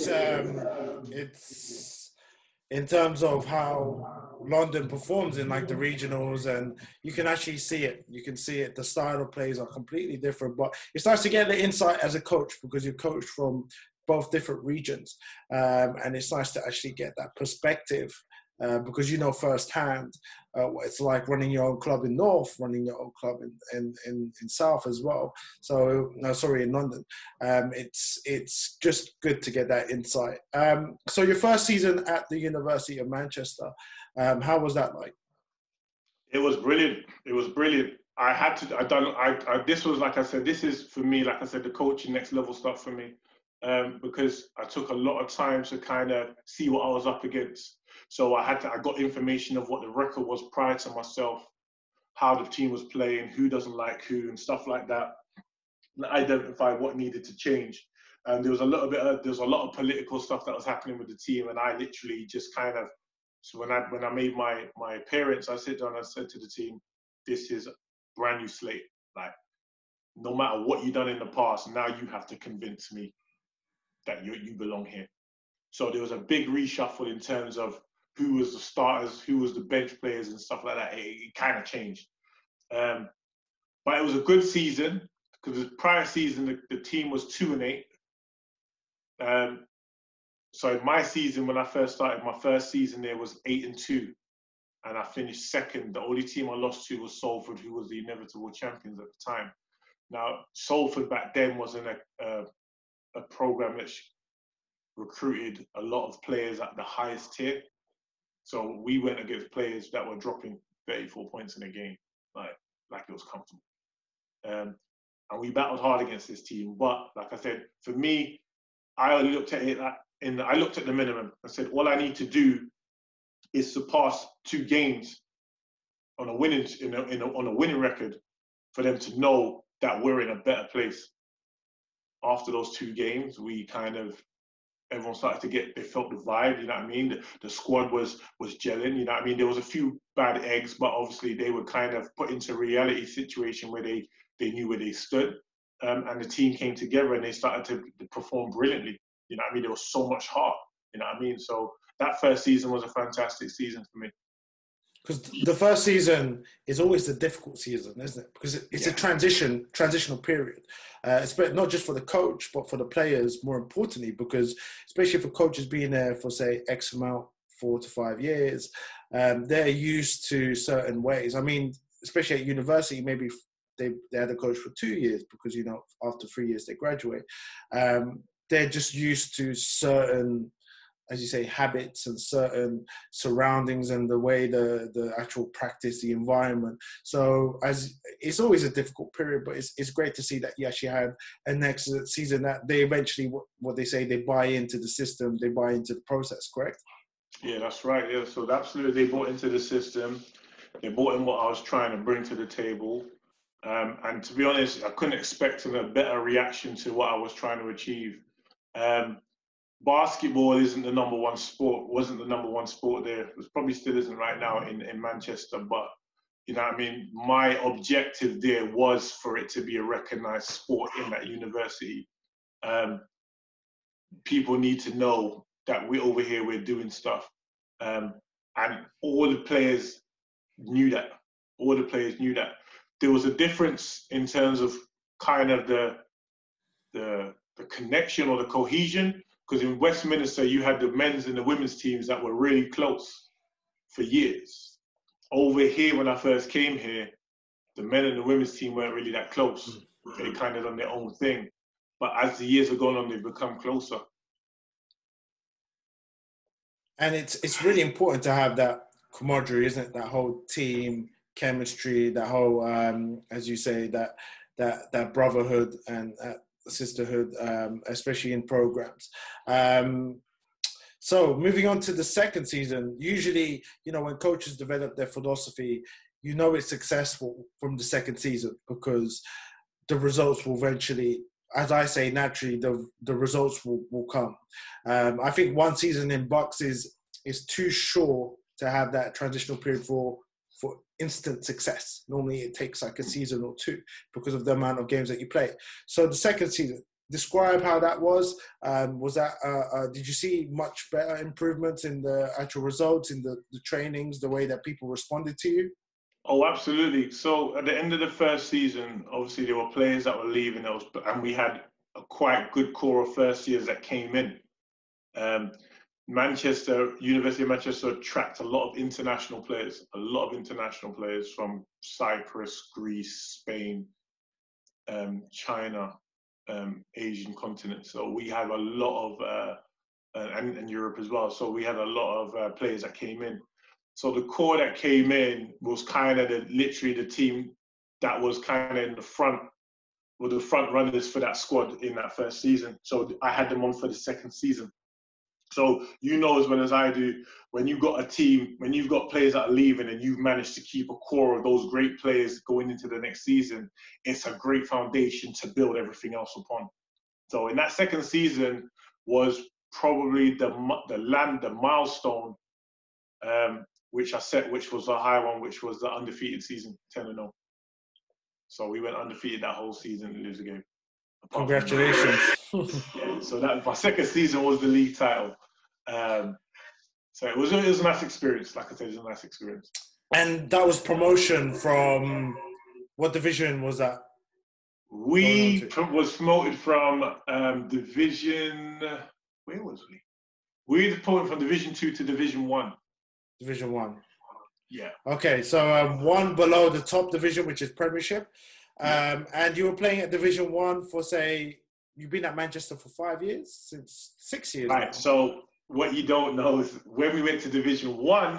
it's in terms of how London performs in like the regionals, and you can actually see it. You can see it. The style of plays are completely different, but it's nice to get the insight as a coach, because you coach from both different regions, and it's nice to actually get that perspective, because you know firsthand what it's like running your own club in North, running your own club in South as well. So in London. It's just good to get that insight. So your first season at the University of Manchester, how was that like? It was brilliant. It was brilliant. This was, like I said, this is for me, like I said, the coaching next level stuff for me. Because I took a lot of time to kind of see what I was up against. So I got information of what the record was prior to myself, how the team was playing, who doesn't like who, and stuff like that. And identify what needed to change. there was a lot of political stuff that was happening with the team, and I literally just kind of, so when I made my appearance, I sit down and I said to the team, this is a brand new slate. Like, no matter what you've done in the past, now you have to convince me that you belong here. So there was a big reshuffle in terms of who was the starters, who was the bench players and stuff like that. It kind of changed. But it was a good season, because the prior season, the team was 2-8. So in my season, when I first started, my first season there was 8-2. And I finished second. The only team I lost to was Salford, who was the inevitable champions at the time. Now, Salford back then wasn't a program that recruited a lot of players at the highest tier. So we went against players that were dropping 34 points in a game, like it was comfortable. And we battled hard against this team. But like I said, for me, I looked at it I looked at the minimum and said, all I need to do is surpass 2 games on a winning record for them to know that we're in a better place. After those 2 games, we kind of, everyone started to they felt the vibe, you know what I mean? The squad was gelling, you know what I mean? There was a few bad eggs, but obviously they were kind of put into a reality situation where they knew where they stood. And the team came together and they started to perform brilliantly. You know what I mean? There was so much heart, you know what I mean? So that first season was a fantastic season for me. Because the first season is always the difficult season, isn't it? Because it's a transitional period. It's not just for the coach, but for the players, more importantly, because especially if a coach has been there for, say, X amount, 4 to 5 years, they're used to certain ways. I mean, especially at university, maybe they had a coach for 2 years because, you know, after 3 years they graduate. They're just used to certain, as you say, habits and certain surroundings and the way the actual practice, the environment. So it's always a difficult period, but it's great to see that you actually had a next season that they eventually, what they say, they buy into the system, they buy into the process, correct? Yeah, that's right. Yeah, so absolutely, they bought into the system. They bought in what I was trying to bring to the table. And to be honest, I couldn't expect a better reaction to what I was trying to achieve. Basketball wasn't the number one sport there. It probably still isn't right now in Manchester. But, you know what I mean? My objective there was for it to be a recognized sport in that university. People need to know that we're over here, we're doing stuff. And all the players knew that. There was a difference in terms of kind of the connection or the cohesion. Because in Westminster, you had the men's and the women's teams that were really close for years. Over here, when I first came here, the men and the women's team weren't really that close. They kind of done their own thing. But as the years have gone on, they've become closer. And it's really important to have that camaraderie, isn't it? That whole team chemistry, that whole, as you say, that brotherhood and sisterhood, especially in programs. So moving on to the second season, usually, you know, when coaches develop their philosophy, you know it's successful from the second season because the results will eventually, as I say, naturally, the results will come. I think 1 season in BUCS is too short to have that transitional period for instant success. Normally it takes like a season or 2 because of the amount of games that you play. So the second season, describe how that was. Was that, did you see much better improvements in the actual results, in the trainings, the way that people responded to you? Oh, absolutely. So at the end of the first season, obviously there were players that were leaving, and we had a quite good core of first years that came in. University of Manchester attract a lot of international players from Cyprus, Greece, Spain, China, Asian continent. So we have a lot of, and Europe as well. So we had a lot of players that came in. So the core that came in was kind of literally the team that was kind of in the front, were the front runners for that squad in that first season. So I had them on for the second season. So you know as well as I do, when you've got a team, when you've got players that are leaving and you've managed to keep a core of those great players going into the next season, it's a great foundation to build everything else upon. So in that second season was probably the milestone, which I set, which was a high one, which was the undefeated season, 10-0. So we went undefeated that whole season and lose a game. Congratulations. Yeah, so that my second season was the league title. So it was a nice experience. Like I said, it was a nice experience. And that was promotion from, what division was that? We was promoted from division. Where was we? We were promoted from Division 2 to Division 1. Division 1. Yeah. Okay, so one below the top division, which is Premiership. And you were playing at Division 1 for, say, you've been at Manchester for 5 years, since 6 years. Right. Now. So what you don't know is when we went to Division 1,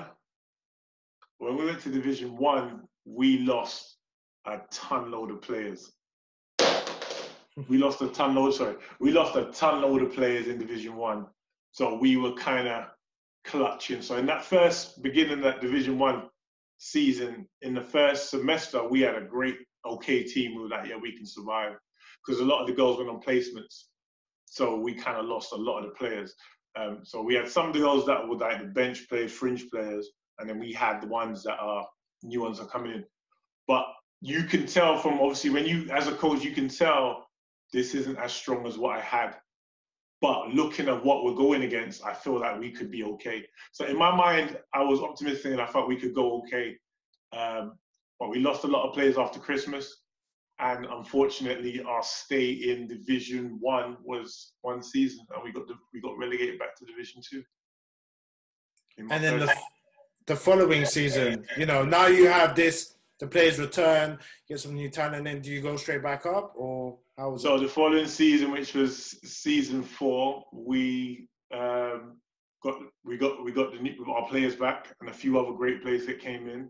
we lost a ton load of players. We lost a ton load of players in Division 1. So we were kind of clutching. So in that first beginning of that Division 1 season, in the first semester, we had a great, okay team. We were like, yeah, we can survive. Because a lot of the girls went on placements. So we kind of lost a lot of the players. So we had some of the girls that were like the bench players, fringe players, and then we had the ones that are new ones are coming in. But you can tell from, obviously, when you, as a coach, you can tell this isn't as strong as what I had. But looking at what we're going against, I feel like we could be okay. So in my mind, I was optimistic and I thought we could go okay. But we lost a lot of players after Christmas. And unfortunately, our stay in Division 1 was one season, and we got relegated back to Division 2. And then the following season, you know, now you have this, the players return, get some new talent, and then do you go straight back up, or how was it? So the following season, which was season 4, we got our players back and a few other great players that came in.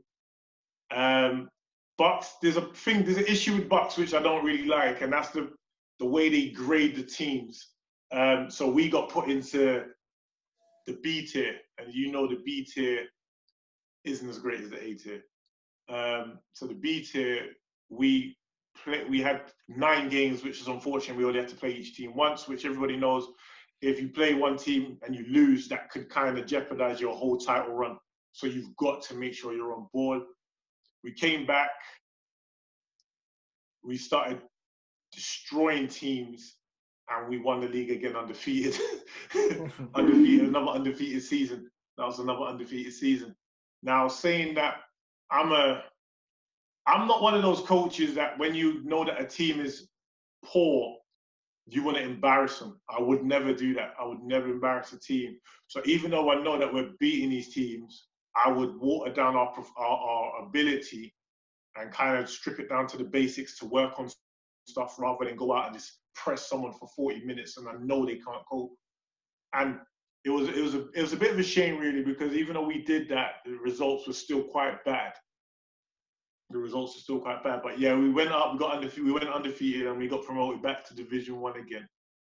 BUCS, there's an issue with BUCS which I don't really like, and that's the way they grade the teams. So we got put into the B tier, and you know the B tier isn't as great as the A tier. So the B tier, we had 9 games, which is unfortunate. We only had to play each team once, which everybody knows. If you play one team and you lose, that could kind of jeopardize your whole title run. So you've got to make sure you're on board. We came back, we started destroying teams, and we won the league again undefeated. Another undefeated season. That was another undefeated season. Now, saying that, I'm not one of those coaches that when you know that a team is poor, you want to embarrass them. I would never do that. I would never embarrass a team. So even though I know that we're beating these teams, I would water down our ability and kind of strip it down to the basics to work on stuff rather than go out and just press someone for 40 minutes and I know they can't cope. And it was a bit of a shame really, because even though we did that, the results were still quite bad. But yeah, we went up, we went undefeated, and we got promoted back to Division 1 again.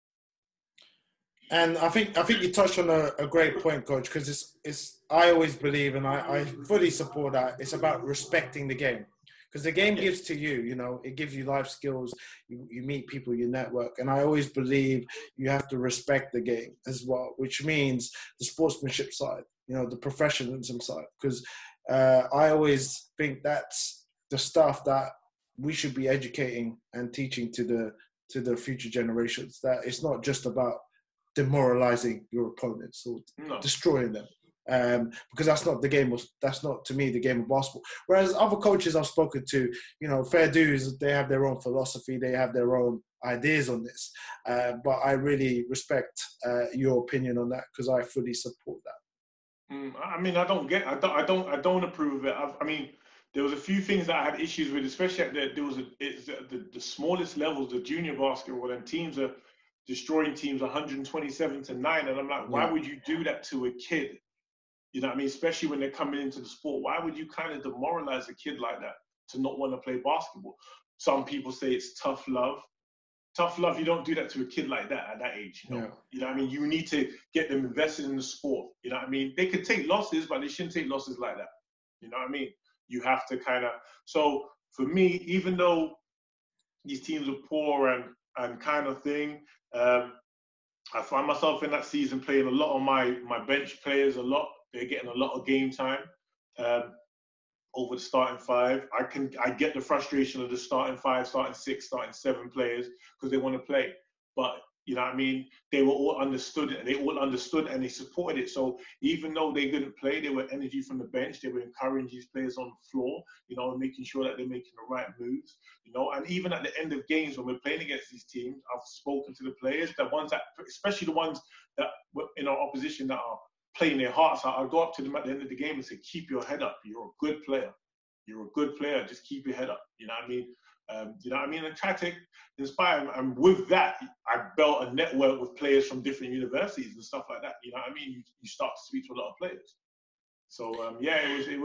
And I think you touched on a great point, Coach, because it's I always believe, and I fully support that, it's about respecting the game. Because the game gives to you, you know, it gives you life skills, you meet people, you network. And I always believe you have to respect the game as well, which means the sportsmanship side, you know, the professionalism side. Because I always think that's the stuff that we should be educating and teaching to the future generations, that it's not just about demoralizing your opponents or destroying them. Because that's not to me the game of basketball. Whereas other coaches I've spoken to, you know, fair dues, they have their own philosophy, they have their own ideas on this. But I really respect your opinion on that, because I fully support that. I mean, I don't approve of it. I mean, there was a few things that I had issues with, especially at the smallest levels, the junior basketball, and teams are destroying teams 127-9, and I'm like, why would you do that to a kid? You know what I mean? Especially when they're coming into the sport. Why would you kind of demoralize a kid like that to not want to play basketball? Some people say it's tough love. Tough love, you don't do that to a kid like that at that age. You know what I mean? You need to get them invested in the sport. You know what I mean? They could take losses, but they shouldn't take losses like that. You know what I mean? You have to kind of... So for me, even though these teams are poor and kind of thing, I find myself in that season playing a lot of my bench players a lot. They're getting a lot of game time over the starting five. I get the frustration of the starting five, starting six, starting seven players because they want to play. But you know what I mean? They were all understood it. They all understood and they supported it. So even though they didn't play, they were energy from the bench. They were encouraging these players on the floor, you know, and making sure that they're making the right moves, you know. And even at the end of games when we're playing against these teams, I've spoken to the players, the ones that, especially the ones that were in our opposition that are playing their hearts out. I'll go up to them at the end of the game and say, keep your head up. You're a good player. You're a good player. Just keep your head up. You know what I mean? You know what I mean? And try to inspire them. And with that, I built a network with players from different universities and stuff like that. You know what I mean? You start to speak to a lot of players. So yeah, it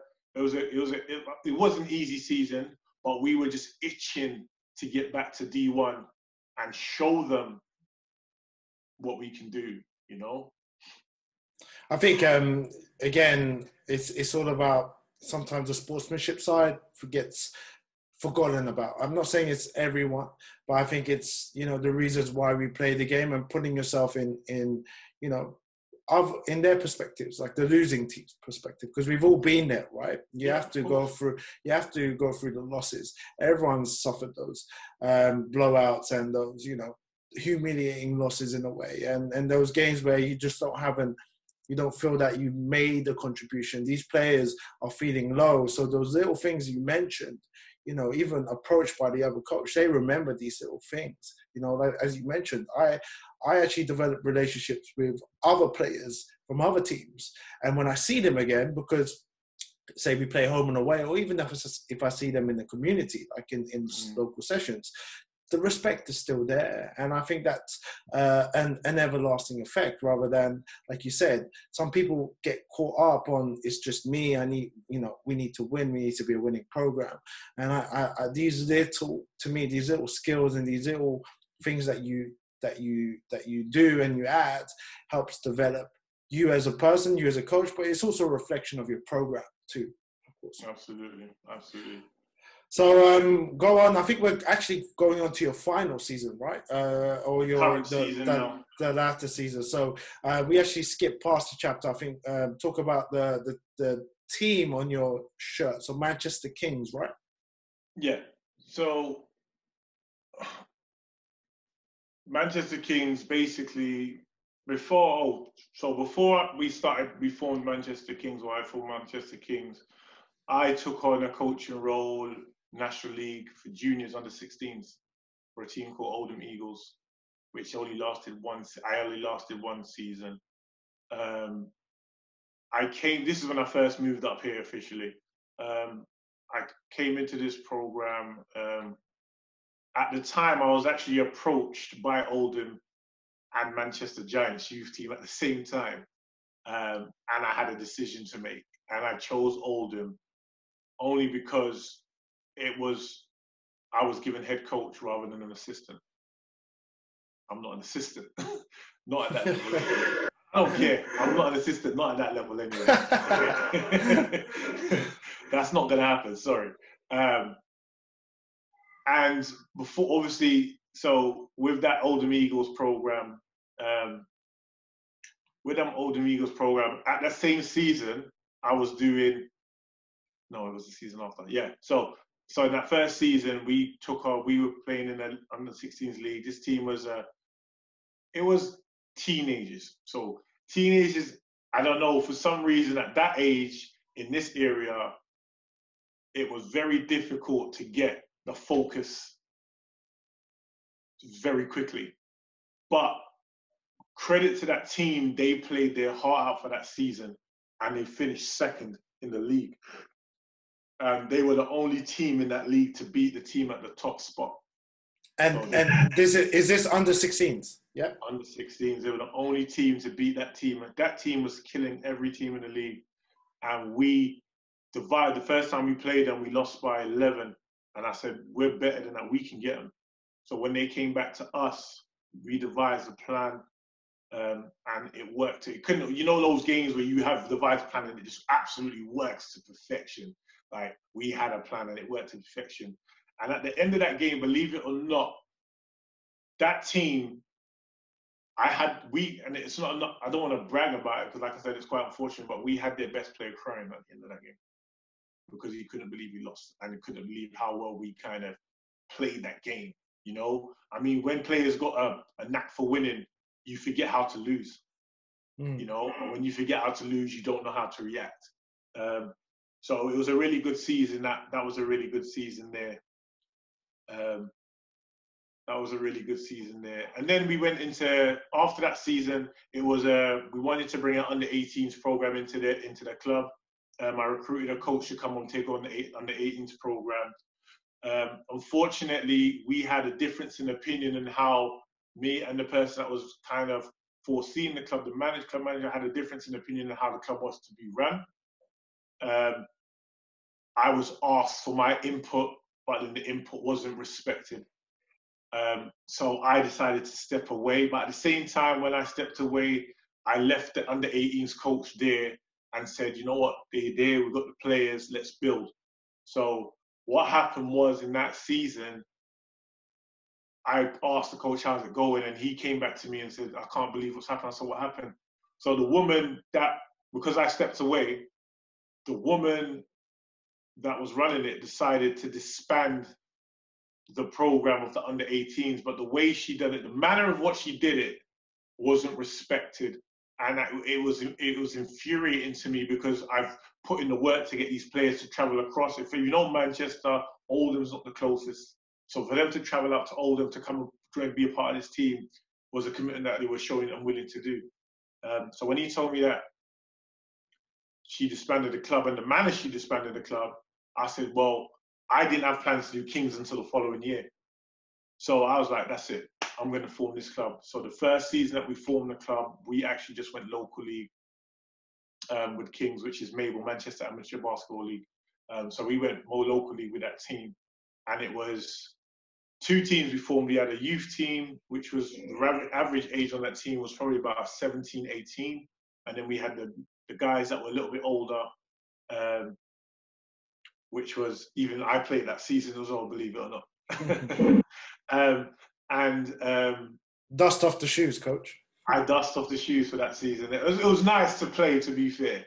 was an easy season, but we were just itching to get back to D1 and show them what we can do. You know. I think again, it's all about sometimes the sportsmanship side gets forgotten about. I'm not saying it's everyone, but I think it's, you know, the reasons why we play the game and putting yourself in you know, in their perspectives, like the losing team's perspective, because we've all been there, right? You have to go through the losses. Everyone's suffered those blowouts and those, you know, humiliating losses in a way, and those games where you just you don't feel that you made a contribution. These players are feeling low. So those little things you mentioned, you know, even approached by the other coach, they remember these little things. You know, like, as you mentioned, I actually developed relationships with other players from other teams. And when I see them again, because say we play home and away, or even if I see them in the community, like in local sessions, the respect is still there. And I think that's an everlasting effect, rather than, like you said, some people get caught up on, it's just me, we need to win, we need to be a winning program. And these little skills and these little things that you do and you add helps develop you as a person, you as a coach, but it's also a reflection of your program too, of course. Absolutely. So go on. I think we're actually going on to your final season, right? Or your the latter season. So we actually skipped past the chapter. I think talk about the team on your shirt. So Manchester Kings, right? Yeah. So Manchester Kings basically before we formed Manchester Kings, or I formed Manchester Kings, I took on a coaching role, National League for juniors under 16s for a team called Oldham Eagles, which only lasted one season. This is when I first moved up here officially. I came into this program. At the time, I was actually approached by Oldham and Manchester Giants youth team at the same time. And I had a decision to make. And I chose Oldham only because I was given head coach rather than an assistant. I'm not an assistant. Not at that level. I don't care. I'm not an assistant, not at that level anyway. That's not going to happen, sorry. And before, obviously, so with that Oldham Eagles program, at that same season, it was the season after. Yeah. So in that first season, we were playing in the under 16s league. This team was teenagers. So teenagers, I don't know, for some reason at that age in this area, it was very difficult to get the focus very quickly. But credit to that team, they played their heart out for that season and they finished second in the league. They were the only team in that league to beat the team at the top spot. And is this under 16s? Yeah. Under 16s, they were the only team to beat that team. That team was killing every team in the league. And we divided. The first time we played them, we lost by 11. And I said, we're better than that. We can get them. So when they came back to us, we devised a plan. And it worked. It couldn't, you know, those games where you have devised a plan and it just absolutely works to perfection. Like, we had a plan and it worked to perfection. And at the end of that game, believe it or not, that team and it's not, I don't want to brag about it because, like I said, it's quite unfortunate, but we had their best player crying at the end of that game because he couldn't believe he lost and he couldn't believe how well we kind of played that game. You know, I mean, when players got a knack for winning, you forget how to lose. You know, when you forget how to lose, you don't know how to react. So it was a really good season. That was a really good season there. That was a really good season there. And then we went into, after that season, it was we wanted to bring an under-18s program into the club. I recruited a coach to come and take on the under-18s program. Unfortunately, we had a difference in opinion in how me and the person that was kind of foreseeing the club, the club manager, had a difference in opinion on how the club was to be run. I was asked for my input, but then the input wasn't respected. So I decided to step away. But at the same time, when I stepped away, I left the under-18s coach there and said, you know what, they're there, we've got the players, let's build. So what happened was in that season, I asked the coach, how's it going? And he came back to me and said, I can't believe what's happened. So what happened? So the woman that, because I stepped away, the woman that was running it decided to disband the program of the under-18s, but the way she did it, the manner of what she did it wasn't respected. And it was infuriating to me because I've put in the work to get these players to travel across. If you know Manchester, Oldham's not the closest. So for them to travel up to Oldham to come and be a part of this team was a commitment that they were showing unwilling to do. So when he told me that she disbanded the club and the manner she disbanded the club, I said, well, I didn't have plans to do Kings until the following year. So I was like, that's it. I'm going to form this club. So the first season that we formed the club, we actually just went local league with Kings, which is Mabel, Manchester Amateur Basketball League. So we went more locally with that team. And it was 2 teams we formed. We had a youth team, which was the average age on that team was probably about 17, 18. And then we had the guys that were a little bit older, which was, even I played that season as well, believe it or not. Dust off the shoes, coach. I dust off the shoes for that season. It was nice to play, to be fair.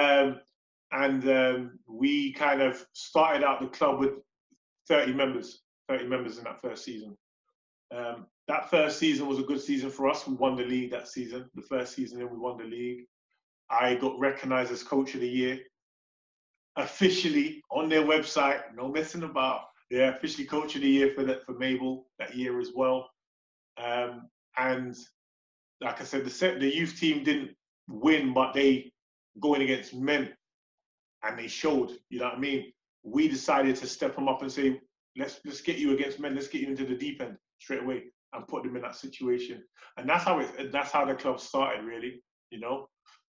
We kind of started out the club with 30 members in that first season. That first season was a good season for us. We won the league that season. The first season, we won the league. I got recognised as Coach of the Year. Officially on their website, no messing about. Yeah, officially Coach of the Year for Mabel that year as well. And like I said, the youth team didn't win, but they going against men, and they showed. You know what I mean? We decided to step them up and say, let's get you against men. Let's get you into the deep end straight away and put them in that situation. And that's how the club started, really. You know.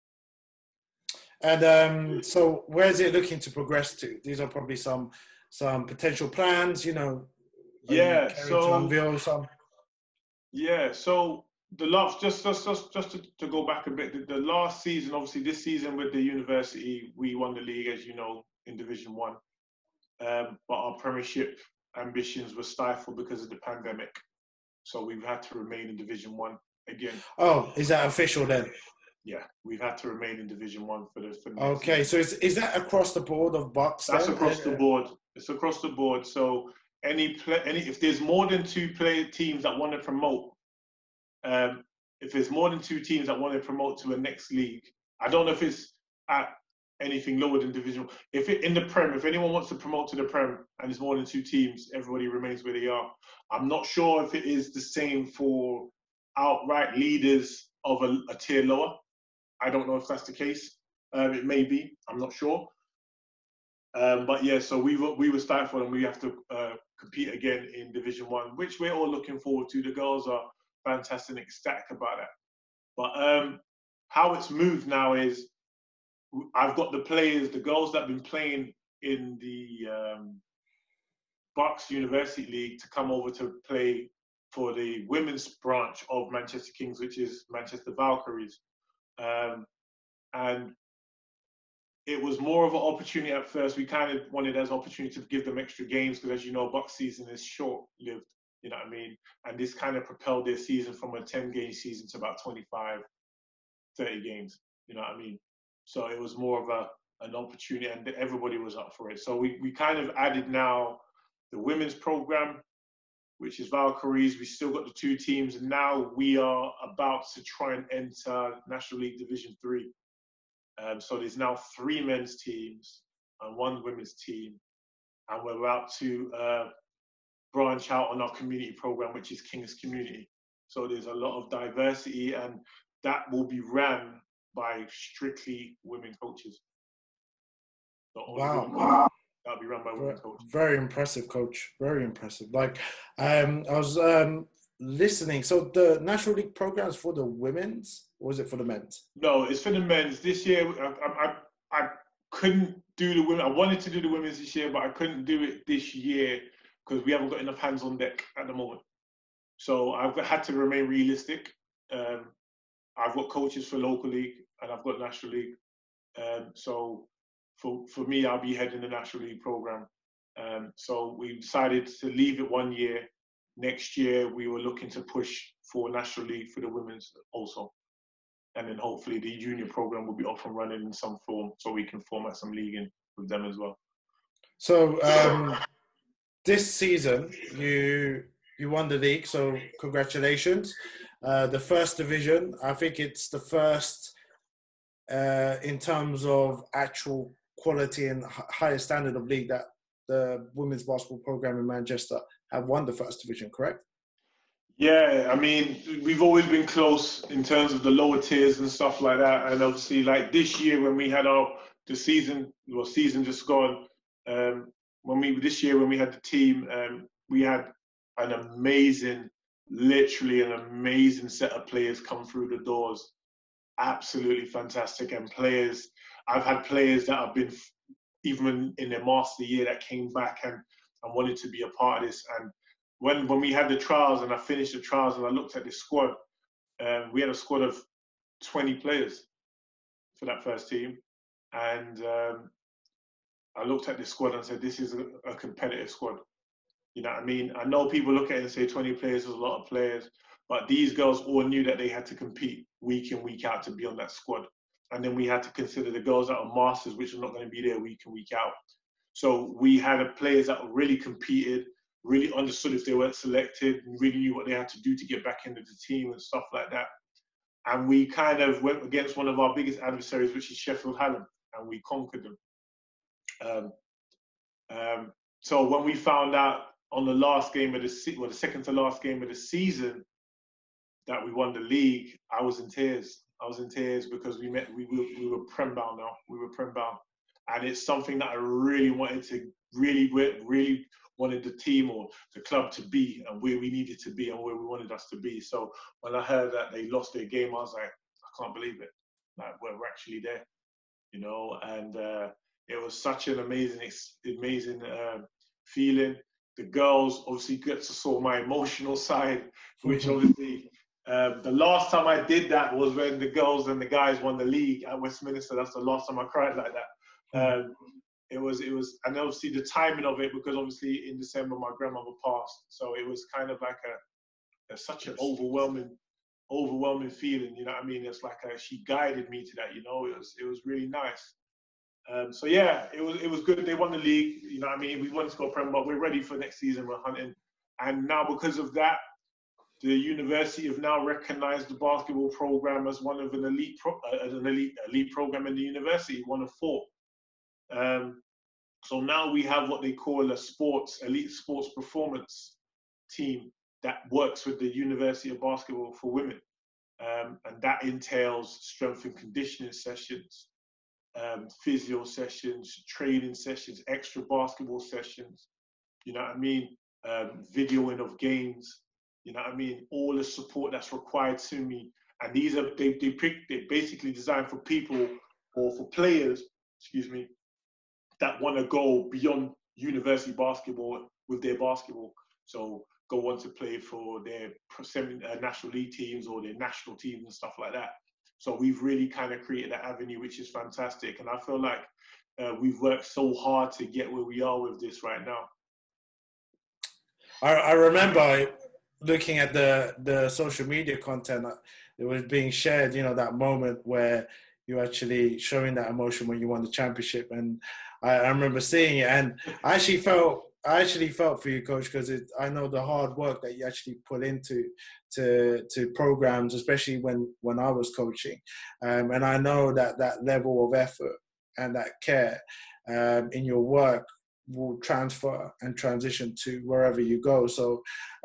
And so where is it looking to progress to? These are probably some potential plans, you know. Yeah. To unveil some. Yeah. So the last, just to go back a bit, the last season, obviously this season with the university, we won the league, as you know, in Division 1. But our Premiership ambitions were stifled because of the pandemic. So we've had to remain in Division 1 again. Oh, is that official then? Yeah, we've had to remain in Division 1 for the okay, season. so is that across the board of BUCS? That's across the board. It's across the board. So if there's more than 2 teams that want to promote, if there's more than 2 teams that want to promote to a next league, I don't know if it's at anything lower than Division. In the Prem, if anyone wants to promote to the Prem and there's more than 2 teams, everybody remains where they are. I'm not sure if it is the same for outright leaders of a tier lower. I don't know if that's the case. It may be. I'm not sure. But yeah, so we were stifled and we have to compete again in Division 1, which we're all looking forward to. The girls are fantastic and ecstatic about that. But how it's moved now is I've got the players, the girls that have been playing in the BUCS University League to come over to play for the women's branch of Manchester Kings, which is Manchester Valkyries. And it was more of an opportunity at first. We kind of wanted as an opportunity to give them extra games because, as you know, BUCS season is short-lived. You know what I mean? And this kind of propelled their season from a 10-game season to about 25, 30 games. You know what I mean? So it was more of an opportunity, and everybody was up for it. So we kind of added now the women's program, which is Valkyries. We still got the 2 teams, and now we are about to try and enter National League Division 3. So there's now 3 men's teams and 1 women's team, and we're about to branch out on our community program, which is King's Community. So there's a lot of diversity, and that will be ran by strictly women coaches. Wow. That'll be run by women coaches. Very impressive, coach. Very impressive. Like, I was listening. So the National League programs for the women's, or is it for the men's? No, it's for the men's. This year, I couldn't do the women. I wanted to do the women's this year, but I couldn't do it this year because we haven't got enough hands on deck at the moment. So I've had to remain realistic. I've got coaches for local league and I've got National League. So for me, I'll be heading the National League program. So we decided to leave it 1 year. Next year, we were looking to push for National League for the women's also. And then hopefully the junior program will be up and running in some form so we can format some leaguing with them as well. So this season, you won the league, so congratulations. The first division, I think it's the first in terms of actual quality and higher standard of league that the women's basketball program in Manchester have won the first division, correct? Yeah, I mean, we've always been close in terms of the lower tiers and stuff like that. And obviously, like this year when we had the season just gone, when we had the team, we had an amazing, literally an amazing set of players come through the doors. Absolutely fantastic. And players, I've had players that have been, even in their master year, that came back and wanted to be a part of this. And when we had the trials and I finished the trials and I looked at the squad, we had a squad of 20 players for that first team. And I looked at the squad and said, this is a competitive squad. You know what I mean? I know people look at it and say 20 players is a lot of players, but these girls all knew that they had to compete week in, week out to be on that squad. And then we had to consider the girls that are masters, which are not going to be there week in, week out. So we had players that really competed, really understood if they weren't selected, and really knew what they had to do to get back into the team and stuff like that. And we kind of went against one of our biggest adversaries, which is Sheffield Hallam, and we conquered them. So when we found out on the last game of the second to last game of the season that we won the league, I was in tears. I was in tears because we were Prem bound now. We were Prem bound, and it's something that I really wanted to, really wanted the team or the club to be, and where we needed to be and where we wanted us to be. So when I heard that they lost their game, I was like, I can't believe it. Like, we're actually there, you know. And it was such an amazing feeling. The girls obviously get to saw my emotional side, which obviously the last time I did that was when the girls and the guys won the league at Westminster. That's the last time I cried like that. It was, and obviously the timing of it, because obviously in December my grandmother passed, so it was kind of like such an overwhelming feeling. You know what I mean? It's like she guided me to that. You know, it was really nice. So yeah, it was good. They won the league. You know what I mean? We wanted to go Prem, but we're ready for next season. We're hunting, and now because of that, the university have now recognised the basketball program as one of an elite program in the university, one of 4. So now we have what they call elite sports performance team that works with the University of Basketball for Women. And that entails strength and conditioning sessions, physio sessions, training sessions, extra basketball sessions, you know what I mean? Videoing of games, you know what I mean? All the support that's required to me. And these are, they're basically designed for people or for players, that want to go beyond university basketball with their basketball. So go on to play for their national league teams or their national teams and stuff like that. So we've really kind of created that avenue, which is fantastic. And I feel like we've worked so hard to get where we are with this right now. I remember looking at the social media content that was being shared, you know, that moment where you actually showing that emotion when you won the championship. And I remember seeing it, and I actually felt for you, coach, because I know the hard work that you actually put into to programs, especially when I was coaching. And I know that level of effort and that care in your work will transfer and transition to wherever you go. So,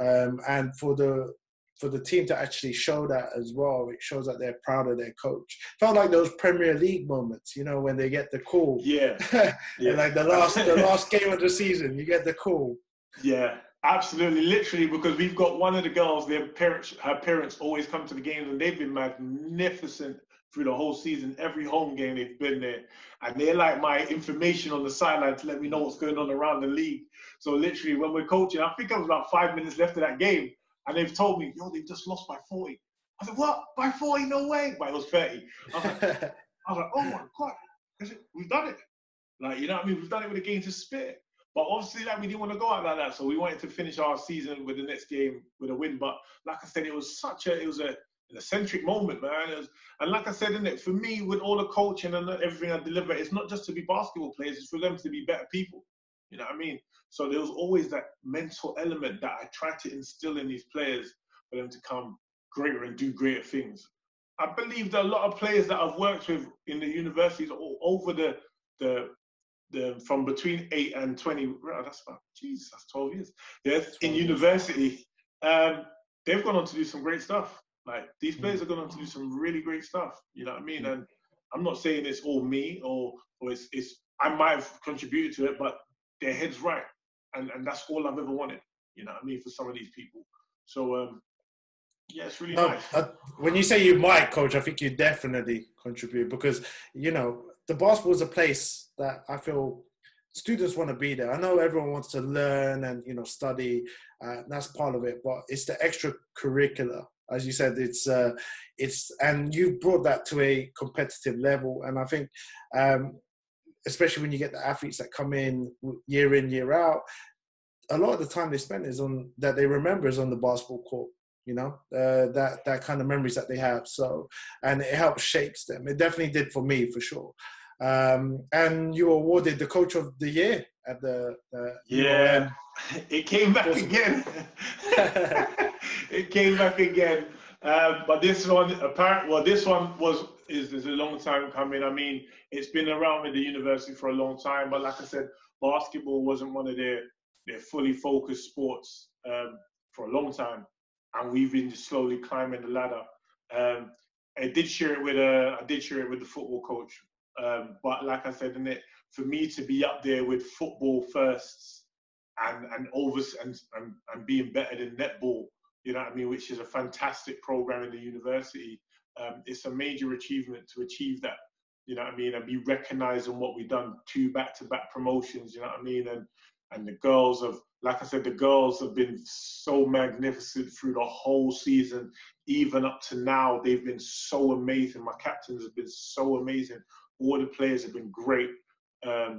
and for the team to actually show that as well, it shows that they're proud of their coach. Felt like those Premier League moments, you know, when they get the call. Yeah, And like the last game of the season, you get the call. Yeah, absolutely, literally, because we've got one of the girls, her parents always come to the games, and they've been magnificent through the whole season. Every home game they've been there, and they're like my information on the sideline to let me know what's going on around the league. So literally, when we're coaching, I think it was about 5 minutes left of that game, and they've told me, "Yo, they've just lost by 40." I said, "What? By 40? No way!" But it was 30. I was like, "Oh my God, we've done it!" Like, you know what I mean? We've done it with a game to spit. But obviously, like, we didn't want to go out like that, so we wanted to finish our season with the next game with a win. But like I said, it was an eccentric moment, man. And like I said, innit, for me, with all the coaching and everything I deliver, it's not just to be basketball players; it's for them to be better people. You know what I mean? So there was always that mental element that I tried to instill in these players for them to come greater and do greater things. I believe that a lot of players that I've worked with in the universities all over the from between 8 and 20, that's 12 years. Yes, in university, they've gone on to do some great stuff. Like, these players have gone on to do some really great stuff. You know what I mean? And I'm not saying it's all me or it's I might have contributed to it, but their head's right, and that's all I've ever wanted. You know what I mean, for some of these people. So yeah, it's really nice. When you say you might, coach, I think you definitely contribute, because, you know, the basketball is a place that I feel students want to be there. I know everyone wants to learn and, you know, study. That's part of it, but it's the extracurricular. As you said, it's and you've brought that to a competitive level. And I think, especially when you get the athletes that come in, year out, a lot of the time they spend that they remember is on the basketball court. You know, that kind of memories that they have. So, and it helps shapes them. It definitely did for me, for sure. And you were awarded the Coach of the Year at the UOM. It came back again. It came back again. But this one, this one is a long time coming. I mean, it's been around with the university for a long time. But like I said, basketball wasn't one of their fully focused sports for a long time. And we've been slowly climbing the ladder. I did share it with the football coach. But like I said, for me to be up there with football firsts and being better than netball, you know what I mean, which is a fantastic program in the university, it's a major achievement to achieve that. You know what I mean, and be recognised on what we've done, 2 back-to-back promotions. You know what I mean, and the girls have, like I said, the girls have been so magnificent through the whole season, even up to now. They've been so amazing. My captains have been so amazing. All the players have been great. I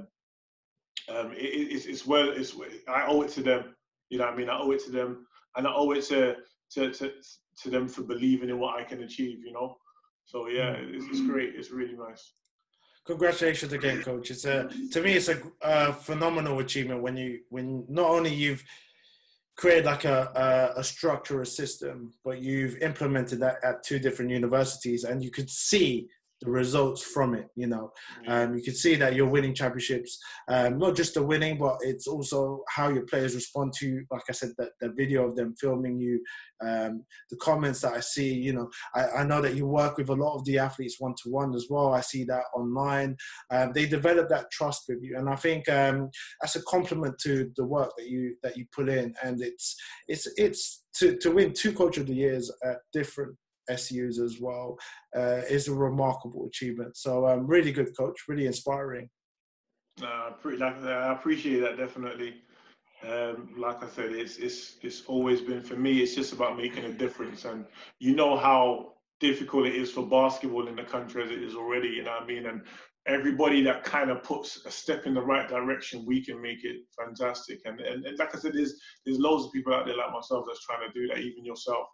owe it to them. You know what I mean? I owe it to them, and I owe it to them for believing in what I can achieve. You know. So yeah, it's great. It's really nice. Congratulations again, coach. It's to me, it's a phenomenal achievement when not only you've created like a structure, a system, but you've implemented that at 2 different universities, and you could see the results from it. You know, you could see that you're winning championships, not just the winning, but it's also how your players respond to, like I said, the video of them filming you, the comments that I see. You know, I know that you work with a lot of the athletes one-to-one as well. I see that online. They develop that trust with you, and I think that's a compliment to the work that you put in. And it's to win 2 Coach of the Years at different SUs as well is a remarkable achievement. So really good, coach, really inspiring. I appreciate that, definitely. Like I said, it's always been, for me, it's just about making a difference. And you know how difficult it is for basketball in the country as it is already, you know what I mean? And everybody that kind of puts a step in the right direction, we can make it fantastic. And like I said, there's loads of people out there like myself that's trying to do that, even yourself.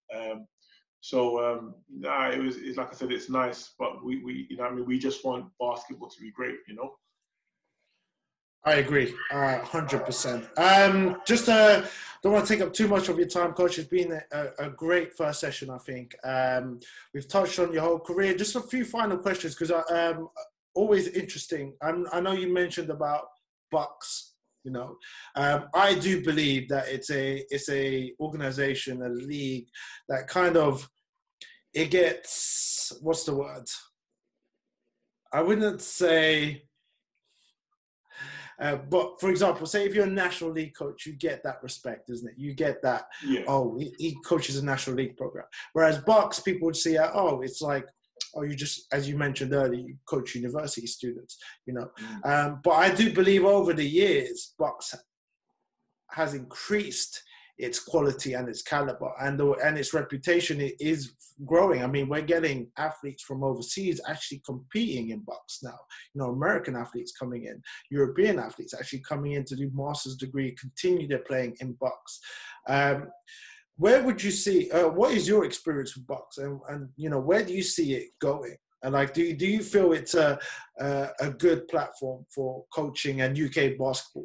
Nah, it's like I said, it's nice, but we you know what I mean, we just want basketball to be great, you know. I agree, 100%. Just don't want to take up too much of your time, Coach. It's been a great first session, I think. We've touched on your whole career. Just a few final questions, because always interesting. I know you mentioned about BUCS. You know, I do believe that it's a organization, a league that kind of, it gets, what's the word? I wouldn't say. But for example, say if you're a National League coach, you get that respect, isn't it? You get that, Yeah. oh, he coaches a National League program. Whereas BUCS, people would see, oh, it's like, oh, you just, as you mentioned earlier, you coach university students, you know. But I do believe over the years, BUCS has increased its quality and its caliber, and its reputation is growing. I mean, we're getting athletes from overseas actually competing in BUCS now. You know, American athletes coming in, European athletes actually coming in to do master's degree, continue their playing in BUCS. Where would you see? What is your experience with BUCS, and you know, where do you see it going? And like, do you feel it's a good platform for coaching and UK basketball?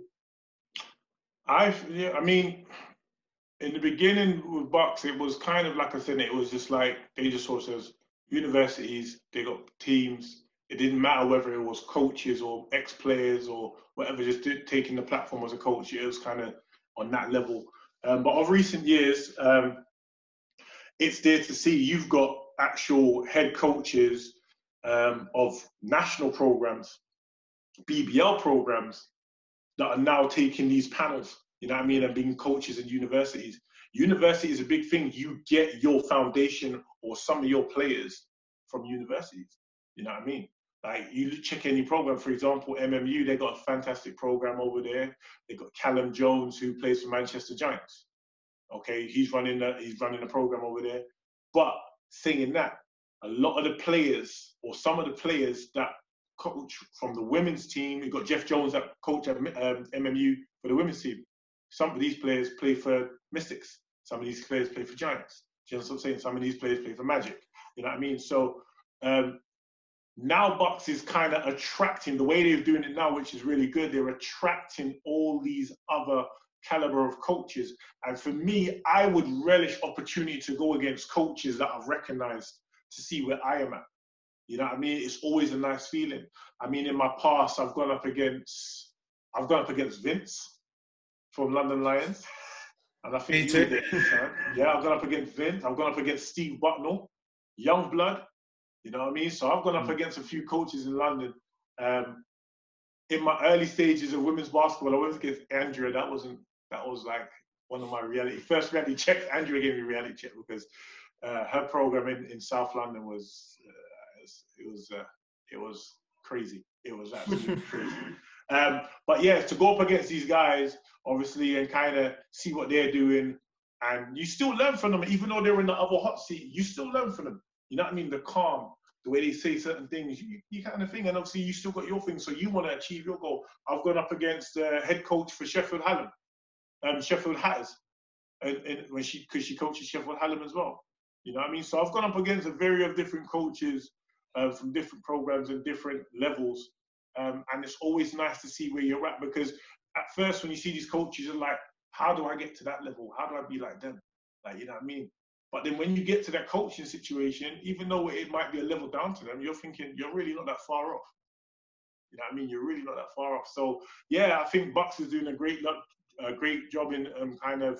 I mean, in the beginning with BUCS, it was kind of like I said, it was just like they just sort of says universities, they got teams. It didn't matter whether it was coaches or ex-players or whatever, just taking the platform as a coach. It was kind of on that level. But of recent years, it's there to see. You've got actual head coaches of national programs, BBL programs, that are now taking these panels, you know what I mean, and being coaches in universities. University is a big thing. You get your foundation or some of your players from universities, you know what I mean? Like, you check any program, for example, MMU, they got a fantastic program over there. They got Callum Jones, who plays for Manchester Giants. Okay, he's running the program over there. But saying that, a lot of the players, or some of the players that coach from the women's team, you've got Jeff Jones that coach at MMU for the women's team. Some of these players play for Mystics. Some of these players play for Giants. Do you know what I'm saying? Some of these players play for Magic. You know what I mean? So now BUCS is kind of attracting, the way they're doing it now, which is really good, they're attracting all these other caliber of coaches. And for me, I would relish opportunity to go against coaches that are recognized, to see where I am at. You know what I mean? It's always a nice feeling. I mean, in my past, I've gone up against Vince from London Lions. And I think you were there, yeah, I've gone up against Vince. I've gone up against Steve Bucknell, young blood. You know what I mean? So I've gone up against a few coaches in London. In my early stages of women's basketball, I went against Andrea. That was like one of my first reality checks. Andrea gave me a reality check because her program in South London was it was crazy. It was absolutely crazy. But yeah, to go up against these guys, obviously, and kind of see what they're doing, and you still learn from them, even though they're in the other hot seat. You still learn from them. You know what I mean? The calm, the way they say certain things, you kind of thing, and obviously you still got your thing, so you want to achieve your goal. I've gone up against the head coach for Sheffield Hallam, Sheffield Hatters, and because she coaches Sheffield Hallam as well. You know what I mean? So I've gone up against a variety of different coaches from different programs and different levels. And it's always nice to see where you're at, because at first when you see these coaches, you're like, how do I get to that level? How do I be like them? Like, you know what I mean? But then when you get to that coaching situation, even though it might be a level down to them, you're thinking you're really not that far off. You know what I mean? You're really not that far off. So yeah, I think BUCS is doing a great job in kind of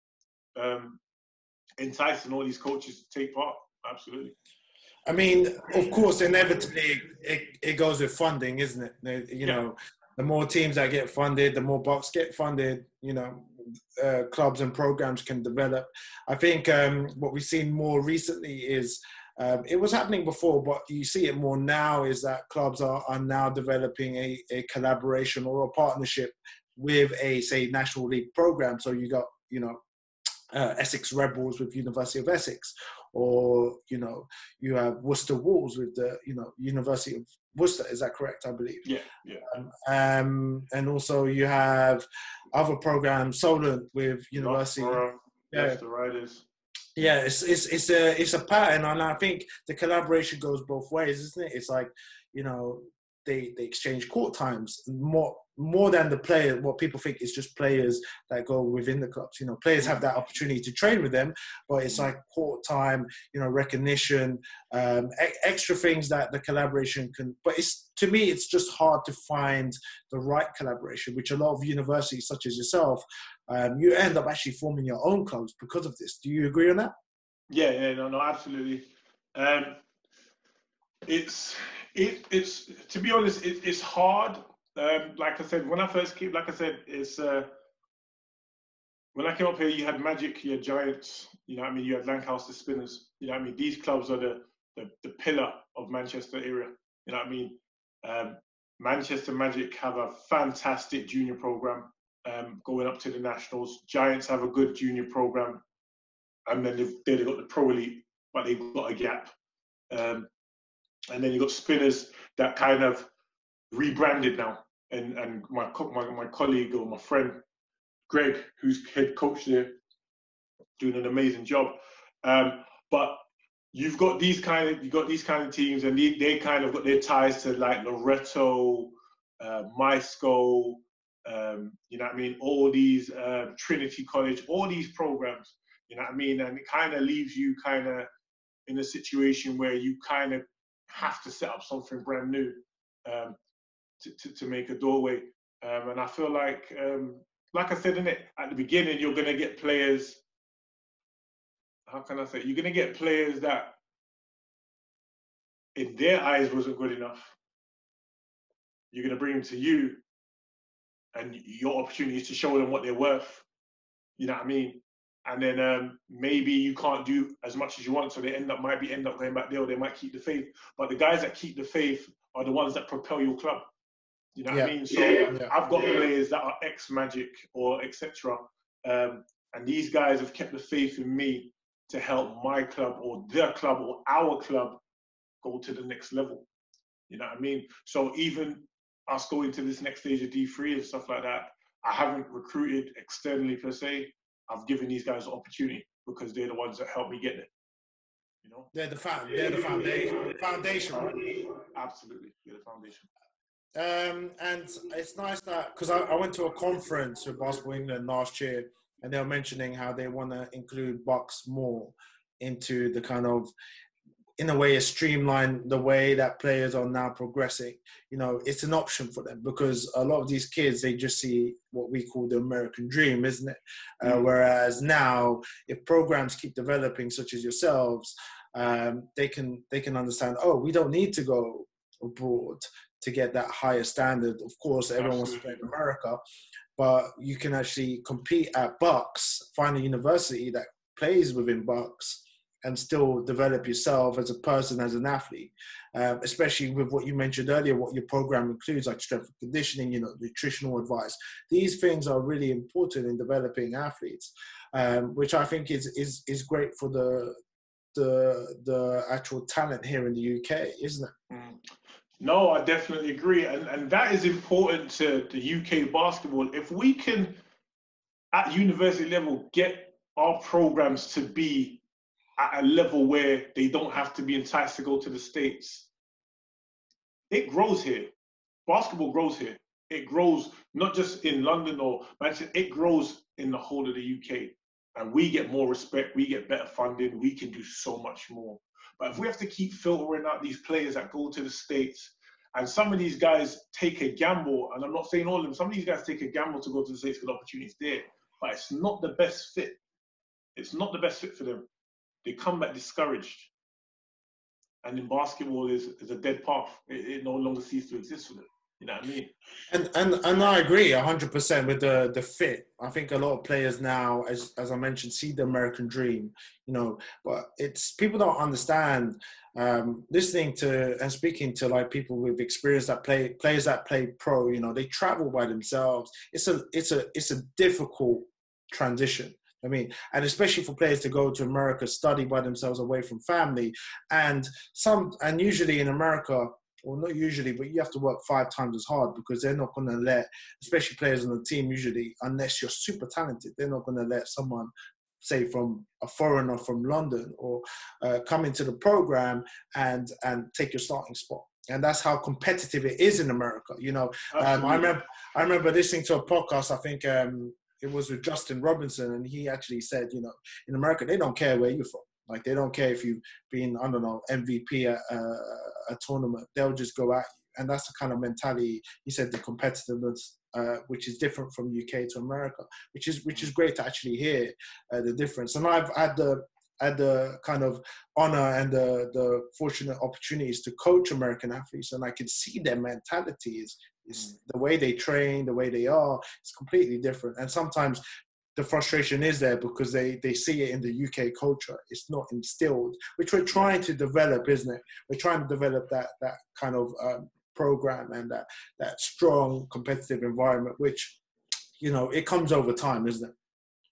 enticing all these coaches to take part. Absolutely. I mean, of course, inevitably it goes with funding, isn't it? You know, the more teams that get funded, the more BUCS get funded, you know, clubs and programs can develop. I think what we've seen more recently is, it was happening before, but you see it more now, is that clubs are now developing a collaboration or a partnership with a, say, National League program. So you got, you know, Essex Rebels with University of Essex, or, you know, you have Worcester Wolves with the, you know, University Worcester. Is that correct? I believe. Yeah, yeah. And also you have other programs, Solent with university. The Riders. Yeah, it's a pattern, and I think the collaboration goes both ways, isn't it? It's like, they exchange court times more than the player. What people think is just players that go within the clubs. Players have that opportunity to train with them, but it's like court time, recognition, extra things that the collaboration can. But to me, it's just hard to find the right collaboration, which a lot of universities, such as yourself, you end up actually forming your own clubs because of this. Do you agree on that? Yeah, no, absolutely. It's to be honest, it's hard. Like I said, when I first came, when I came up here, you had Magic, you had Giants, you had Lancaster Spinners, these clubs are the pillar of Manchester area, Manchester Magic have a fantastic junior program, going up to the nationals. Giants have a good junior program, and then they've got the Pro Elite, but they've got a gap. And then you've got Spinners that kind of rebranded now. And my colleague or my friend, Greg, who's head coach there, doing an amazing job. But you've got these kind of teams, and they kind of got their ties to like Loreto, Mysco, all these Trinity College, all these programs, and it kind of leaves you kind of in a situation where you kind of have to set up something brand new to make a doorway. And I feel like I said at the beginning, you're going to get players, how can I say, you're going to get players that in their eyes wasn't good enough. You're going to bring them to you, and your opportunity is to show them what they're worth. And then maybe you can't do as much as you want, so they end up going back there, or they might keep the faith. But the guys that keep the faith are the ones that propel your club. What I mean? So I've got players that are ex-Magic or etc. And these guys have kept the faith in me to help my club or their club or our club go to the next level. So even us going to this next stage of D3 and stuff like that, I haven't recruited externally per se. I've given these guys an opportunity because they're the ones that helped me get there. They're the foundation, right? Absolutely, they're the foundation. And it's nice that, because I went to a conference with Basketball England last year, and they were mentioning how they want to include BUCS more into the kind of, in a way, a streamline the way that players are now progressing. It's an option for them, because a lot of these kids, they just see what we call the American dream, isn't it? Whereas now, if programs keep developing, such as yourselves, they can understand, we don't need to go abroad to get that higher standard. Of course, everyone wants to play in America, but you can actually compete at BUCS, find a university that plays within BUCS, and still develop yourself as a person, as an athlete, especially with what you mentioned earlier, what your program includes, like strength and conditioning, nutritional advice. These things are really important in developing athletes, which I think is great for the actual talent here in the UK, isn't it? No, I definitely agree. And that is important to the UK basketball. If we can, at university level, get our programs to be at a level where they don't have to be enticed to go to the States, it grows here. Basketball grows here. It grows not just in London or Manchester, it grows in the whole of the UK. And we get more respect, we get better funding, we can do so much more. But if we have to keep filtering out these players that go to the States, and some of these guys take a gamble, and I'm not saying all of them, some of these guys take a gamble to go to the States because the opportunity's there, but it's not the best fit. It's not the best fit for them. They come back discouraged. And in basketball is a dead path. It no longer ceases to exist for them. You know what I mean? And I agree 100% with the fit. I think a lot of players now, as I mentioned, see the American dream, but it's, people don't understand, listening to and speaking to like people with experience that players that play pro, they travel by themselves. It's a difficult transition. And especially for players to go to America, study by themselves away from family, and usually in America, well, not usually, but you have to work 5 times as hard, because they're not going to let, especially players on the team usually, unless you're super talented, they're not going to let someone, say, from a foreigner from London or come into the program and take your starting spot. And that's how competitive it is in America. You know, I remember listening to a podcast, I think it was with Justin Robinson, and he actually said, you know, in America, they don't care where you're from. Like, they don't care if you've been, I don't know, MVP at a tournament. They'll just go at you. And that's the kind of mentality, he said, the competitiveness, which is different from UK to America, which is great to actually hear the difference. And I've had the kind of honor and the fortunate opportunities to coach American athletes, and I can see their mentality is the way they train, the way they are, it's completely different. And sometimes the frustration is there because they see it in the UK culture. It's not instilled, which we're trying to develop, isn't it? We're trying to develop that kind of program and that strong competitive environment, which, you know, it comes over time, isn't it?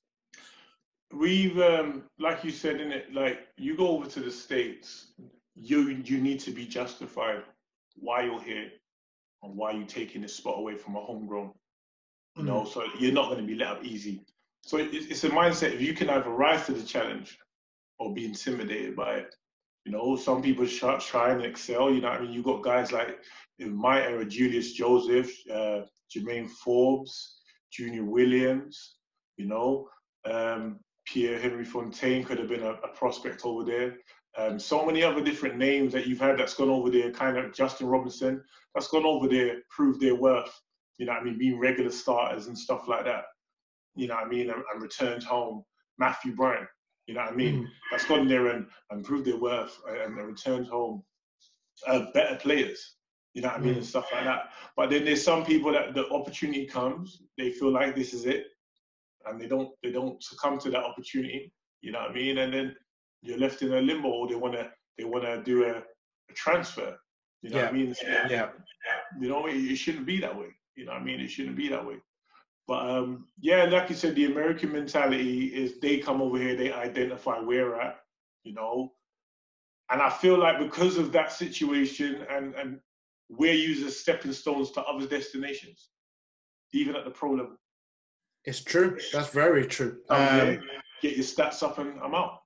Mm-hmm. We've, like you said, in it, like, you go over to the States, you need to be justified why you're here and why you're taking this spot away from a homegrown. You know, so you're not going to be let up easy. So it's a mindset. If you can either rise to the challenge or be intimidated by it. You know, some people try and excel. You know what I mean? You got guys like, in my era, Julius Joseph, Jermaine Forbes, Junior Williams, you know, Pierre-Henry Fontaine could have been a prospect over there. So many other different names that you've had that's gone over there, kind of Justin Robinson, that's gone over there, proved their worth. You know what I mean? Being regular starters and stuff like that. You know what I mean? And returned home. Matthew Bryant, you know what I mean? That's gone there and proved their worth and returned home better players. You know what I mean? And stuff like that. But then there's some people that the opportunity comes, they feel like this is it, and they don't succumb to that opportunity. You know what I mean? And then you're left in a limbo, or they wanna do a transfer. You know what I mean? Yeah. You know, it shouldn't be that way. You know what I mean? It shouldn't be that way. But yeah, like you said, the American mentality is they come over here, they identify where we're at, you know. And I feel like because of that situation, and we're used as stepping stones to other destinations, even at the pro level. It's true. That's very true. Yeah, get your stats up and I'm out.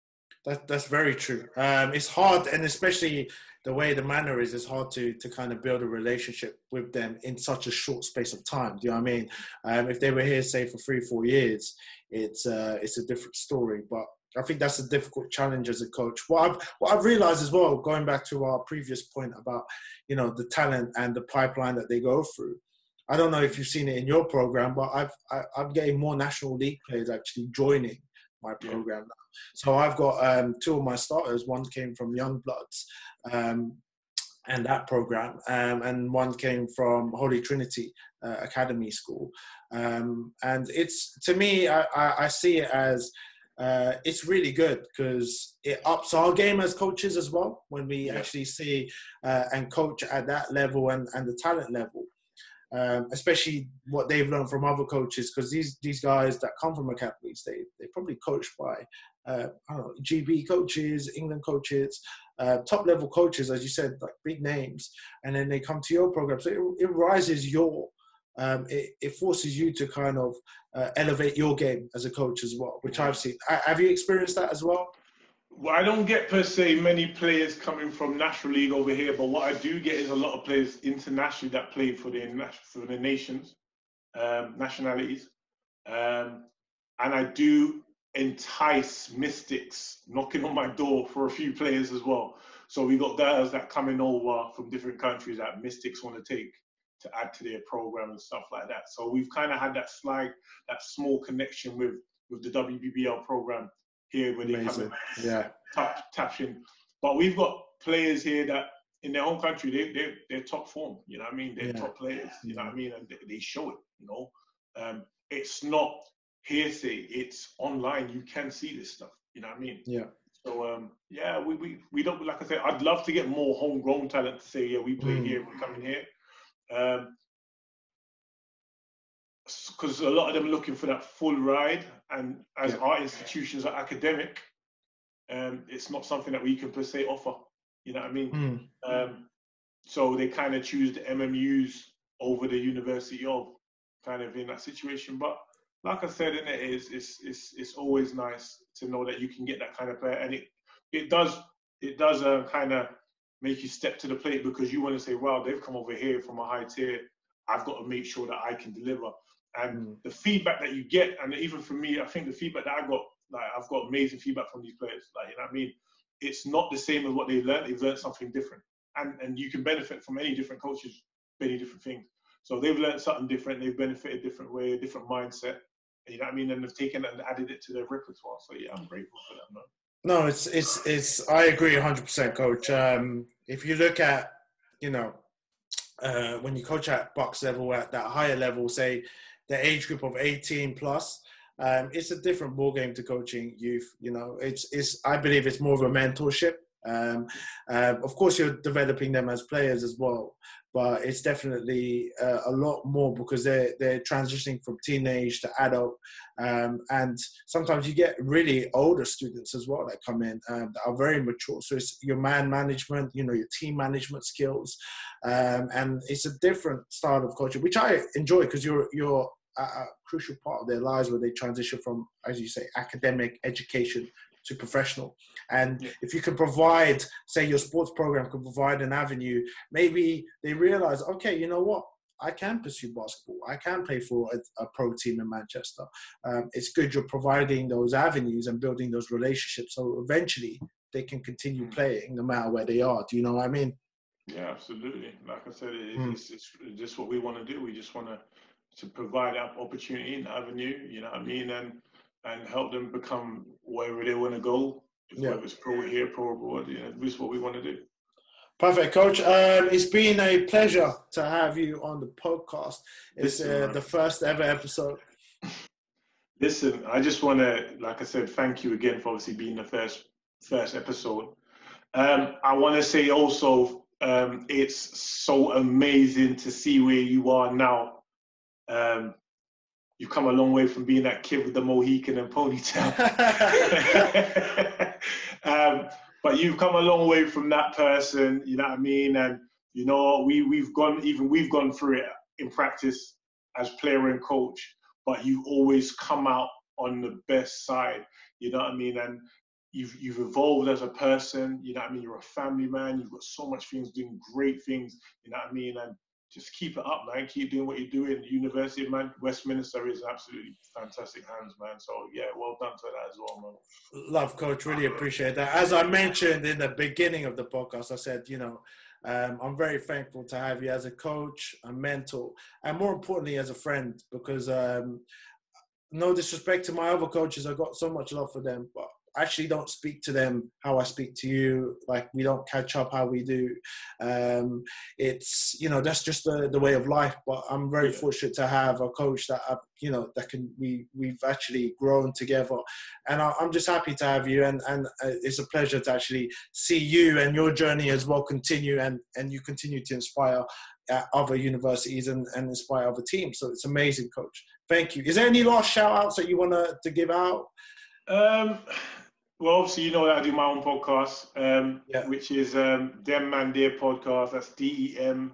That's very true. It's hard, and especially the way the manner is, it's hard to kind of build a relationship with them in such a short space of time. Do you know what I mean? If they were here, say, for 3-4 years, it's a different story. But I think that's a difficult challenge as a coach. What I've realized as well, going back to our previous point about, you know, the talent and the pipeline that they go through. I don't know if you've seen it in your program, but I'm getting more National League players actually joining my program now. So I've got 2 of my starters. One came from Young Bloods and that program, and one came from Holy Trinity Academy School. And it's, to me, I see it as it's really good because it ups our game as coaches as well when we actually see and coach at that level and the talent level. Especially what they've learned from other coaches, because these guys that come from academies, they probably coached by I don't know, GB coaches, England coaches, top level coaches, as you said, like big names, and then they come to your program. So it rises your it forces you to kind of elevate your game as a coach as well, which I've seen. Have you experienced that as well? Well, I don't get per se many players coming from National League over here, but what I do get is a lot of players internationally that play for the nations, nationalities, and I do entice Mystics knocking on my door for a few players as well. So we got guys that coming over from different countries that Mystics want to take to add to their program and stuff like that. So we've kind of had that small connection with the WBBL program here, where they come and tap in. But we've got players here that in their own country, they're top form, you know what I mean? They're top players, you know what I mean? And they show it, you know? It's not hearsay, it's online. You can see this stuff, you know what I mean? Yeah. So, we don't, like I said, I'd love to get more homegrown talent to say, yeah, we play here, we're coming here. Because a lot of them are looking for that full ride, and as our institutions are academic, it's not something that we can per se offer. You know what I mean? so they kind of choose the MMUs over the University of, kind of in that situation. But like I said, it's always nice to know that you can get that kind of player, and it does kind of make you step to the plate, because you want to say, wow, they've come over here from a high tier. I've got to make sure that I can deliver. And the feedback that you get, and even for me, I think the feedback that I got, like, I've got amazing feedback from these players. Like, you know what I mean? It's not the same as what they've learned. They've learned something different. And you can benefit from any different coaches, many different things. So they've learned something different. They've benefited a different way, a different mindset. You know what I mean? And they've taken it and added it to their repertoire. So yeah, I'm grateful for that, man. No, it's. I agree 100%, Coach. If you look at, when you coach at BUCS level, at that higher level, say the age group of 18 plus, it's a different ball game to coaching youth. I believe it's more of a mentorship. Of course, you're developing them as players as well, but it's definitely a lot more, because they're transitioning from teenage to adult, and sometimes you get really older students as well that come in that are very mature. So it's your man management, your team management skills, and it's a different style of coaching, which I enjoy, because you're a crucial part of their lives, where they transition from, as you say, academic education to professional. And if you can provide, say your sports program can provide an avenue, maybe they realize, okay, you know what, I can pursue basketball. I can play for a pro team in Manchester. It's good you're providing those avenues and building those relationships, so eventually they can continue playing no matter where they are. Do you know what I mean? Yeah, absolutely. Like I said, it's just what we want to do. We just want to provide that opportunity and avenue, you know what I mean, and help them become wherever they want to go, whether it's pro here, pro abroad. This is what we want to do. Perfect, Coach. It's been a pleasure to have you on the podcast. It's the first ever episode. Listen, I just want to, like I said, thank you again for obviously being the first episode. I want to say also, it's so amazing to see where you are now. You've come a long way from being that kid with the Mohican and ponytail. But you've come a long way from that person, you know what I mean? And, we've gone through it in practice as player and coach, but you've always come out on the best side, you know what I mean? And you've evolved as a person, you know what I mean? You're a family man, you've got so much things, doing great things, you know what I mean? And just keep it up, man. Keep doing what you're doing. The University of Westminster is absolutely fantastic hands, man. So, yeah, well done for that as well, man. Love, Coach. Really appreciate that. As I mentioned in the beginning of the podcast, I said, I'm very thankful to have you as a coach, a mentor, and more importantly, as a friend, because no disrespect to my other coaches, I've got so much love for them, but I actually don't speak to them how I speak to you. Like, we don't catch up how we do. It's, that's just the way of life. But I'm very fortunate to have a coach that, we've actually grown together. And I'm just happy to have you. And it's a pleasure to actually see you and your journey as well continue. And you continue to inspire other universities and inspire other teams. So it's amazing, Coach. Thank you. Is there any last shout outs that you want to give out? Well, obviously, that I do my own podcast, which is Dem Man Dere podcast. That's DEMMANDERE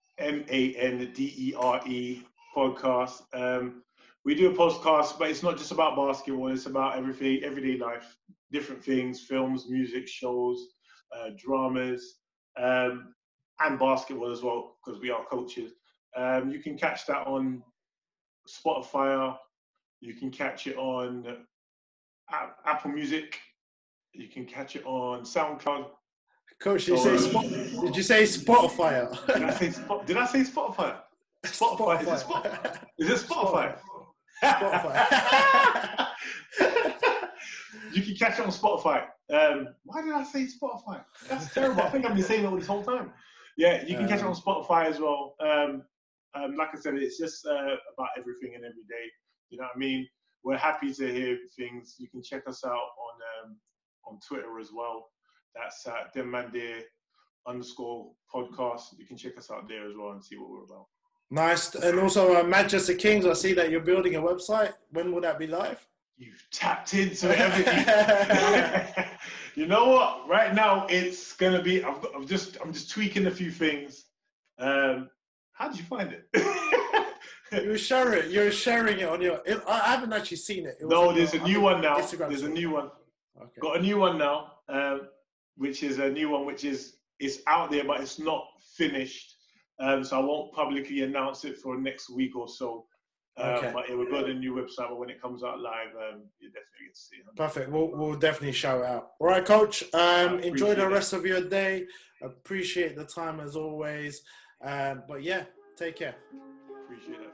podcast. We do a podcast, but it's not just about basketball. It's about everything, everyday life, different things, films, music, shows, dramas, and basketball as well, because we are coaches. You can catch that on Spotify. You can catch it on Apple Music. You can catch it on SoundCloud. Coach, did you say Spotify? Did I say Spotify? Spotify. Is it Spotify? Spotify. You can catch it on Spotify. Why did I say Spotify? That's terrible. I think I've been saying it all this whole time. Yeah, you can catch it on Spotify as well. Like I said, it's just about everything and every day. You know what I mean? We're happy to hear things. You can check us out on Twitter as well. That's at @demmandeer_podcast. You can check us out there as well and see what we're about. Nice. And also Manchester Kings, I see that you're building a website. When will that be live? You've tapped into everything. You know what? Right now, it's gonna be. I'm just tweaking a few things. How did you find it? You're sharing it on your. I haven't actually seen it. No, there's a new one now. There's a new one. Okay. Got a new one now, which is a new one, which is it's out there, but it's not finished. So I won't publicly announce it for next week or so. Okay. But it will go to the new website. But when it comes out live, you definitely get to see it. Perfect. We'll definitely shout it out. All right, Coach. Enjoy the rest of your day. Appreciate the time as always. But yeah, take care. Appreciate it.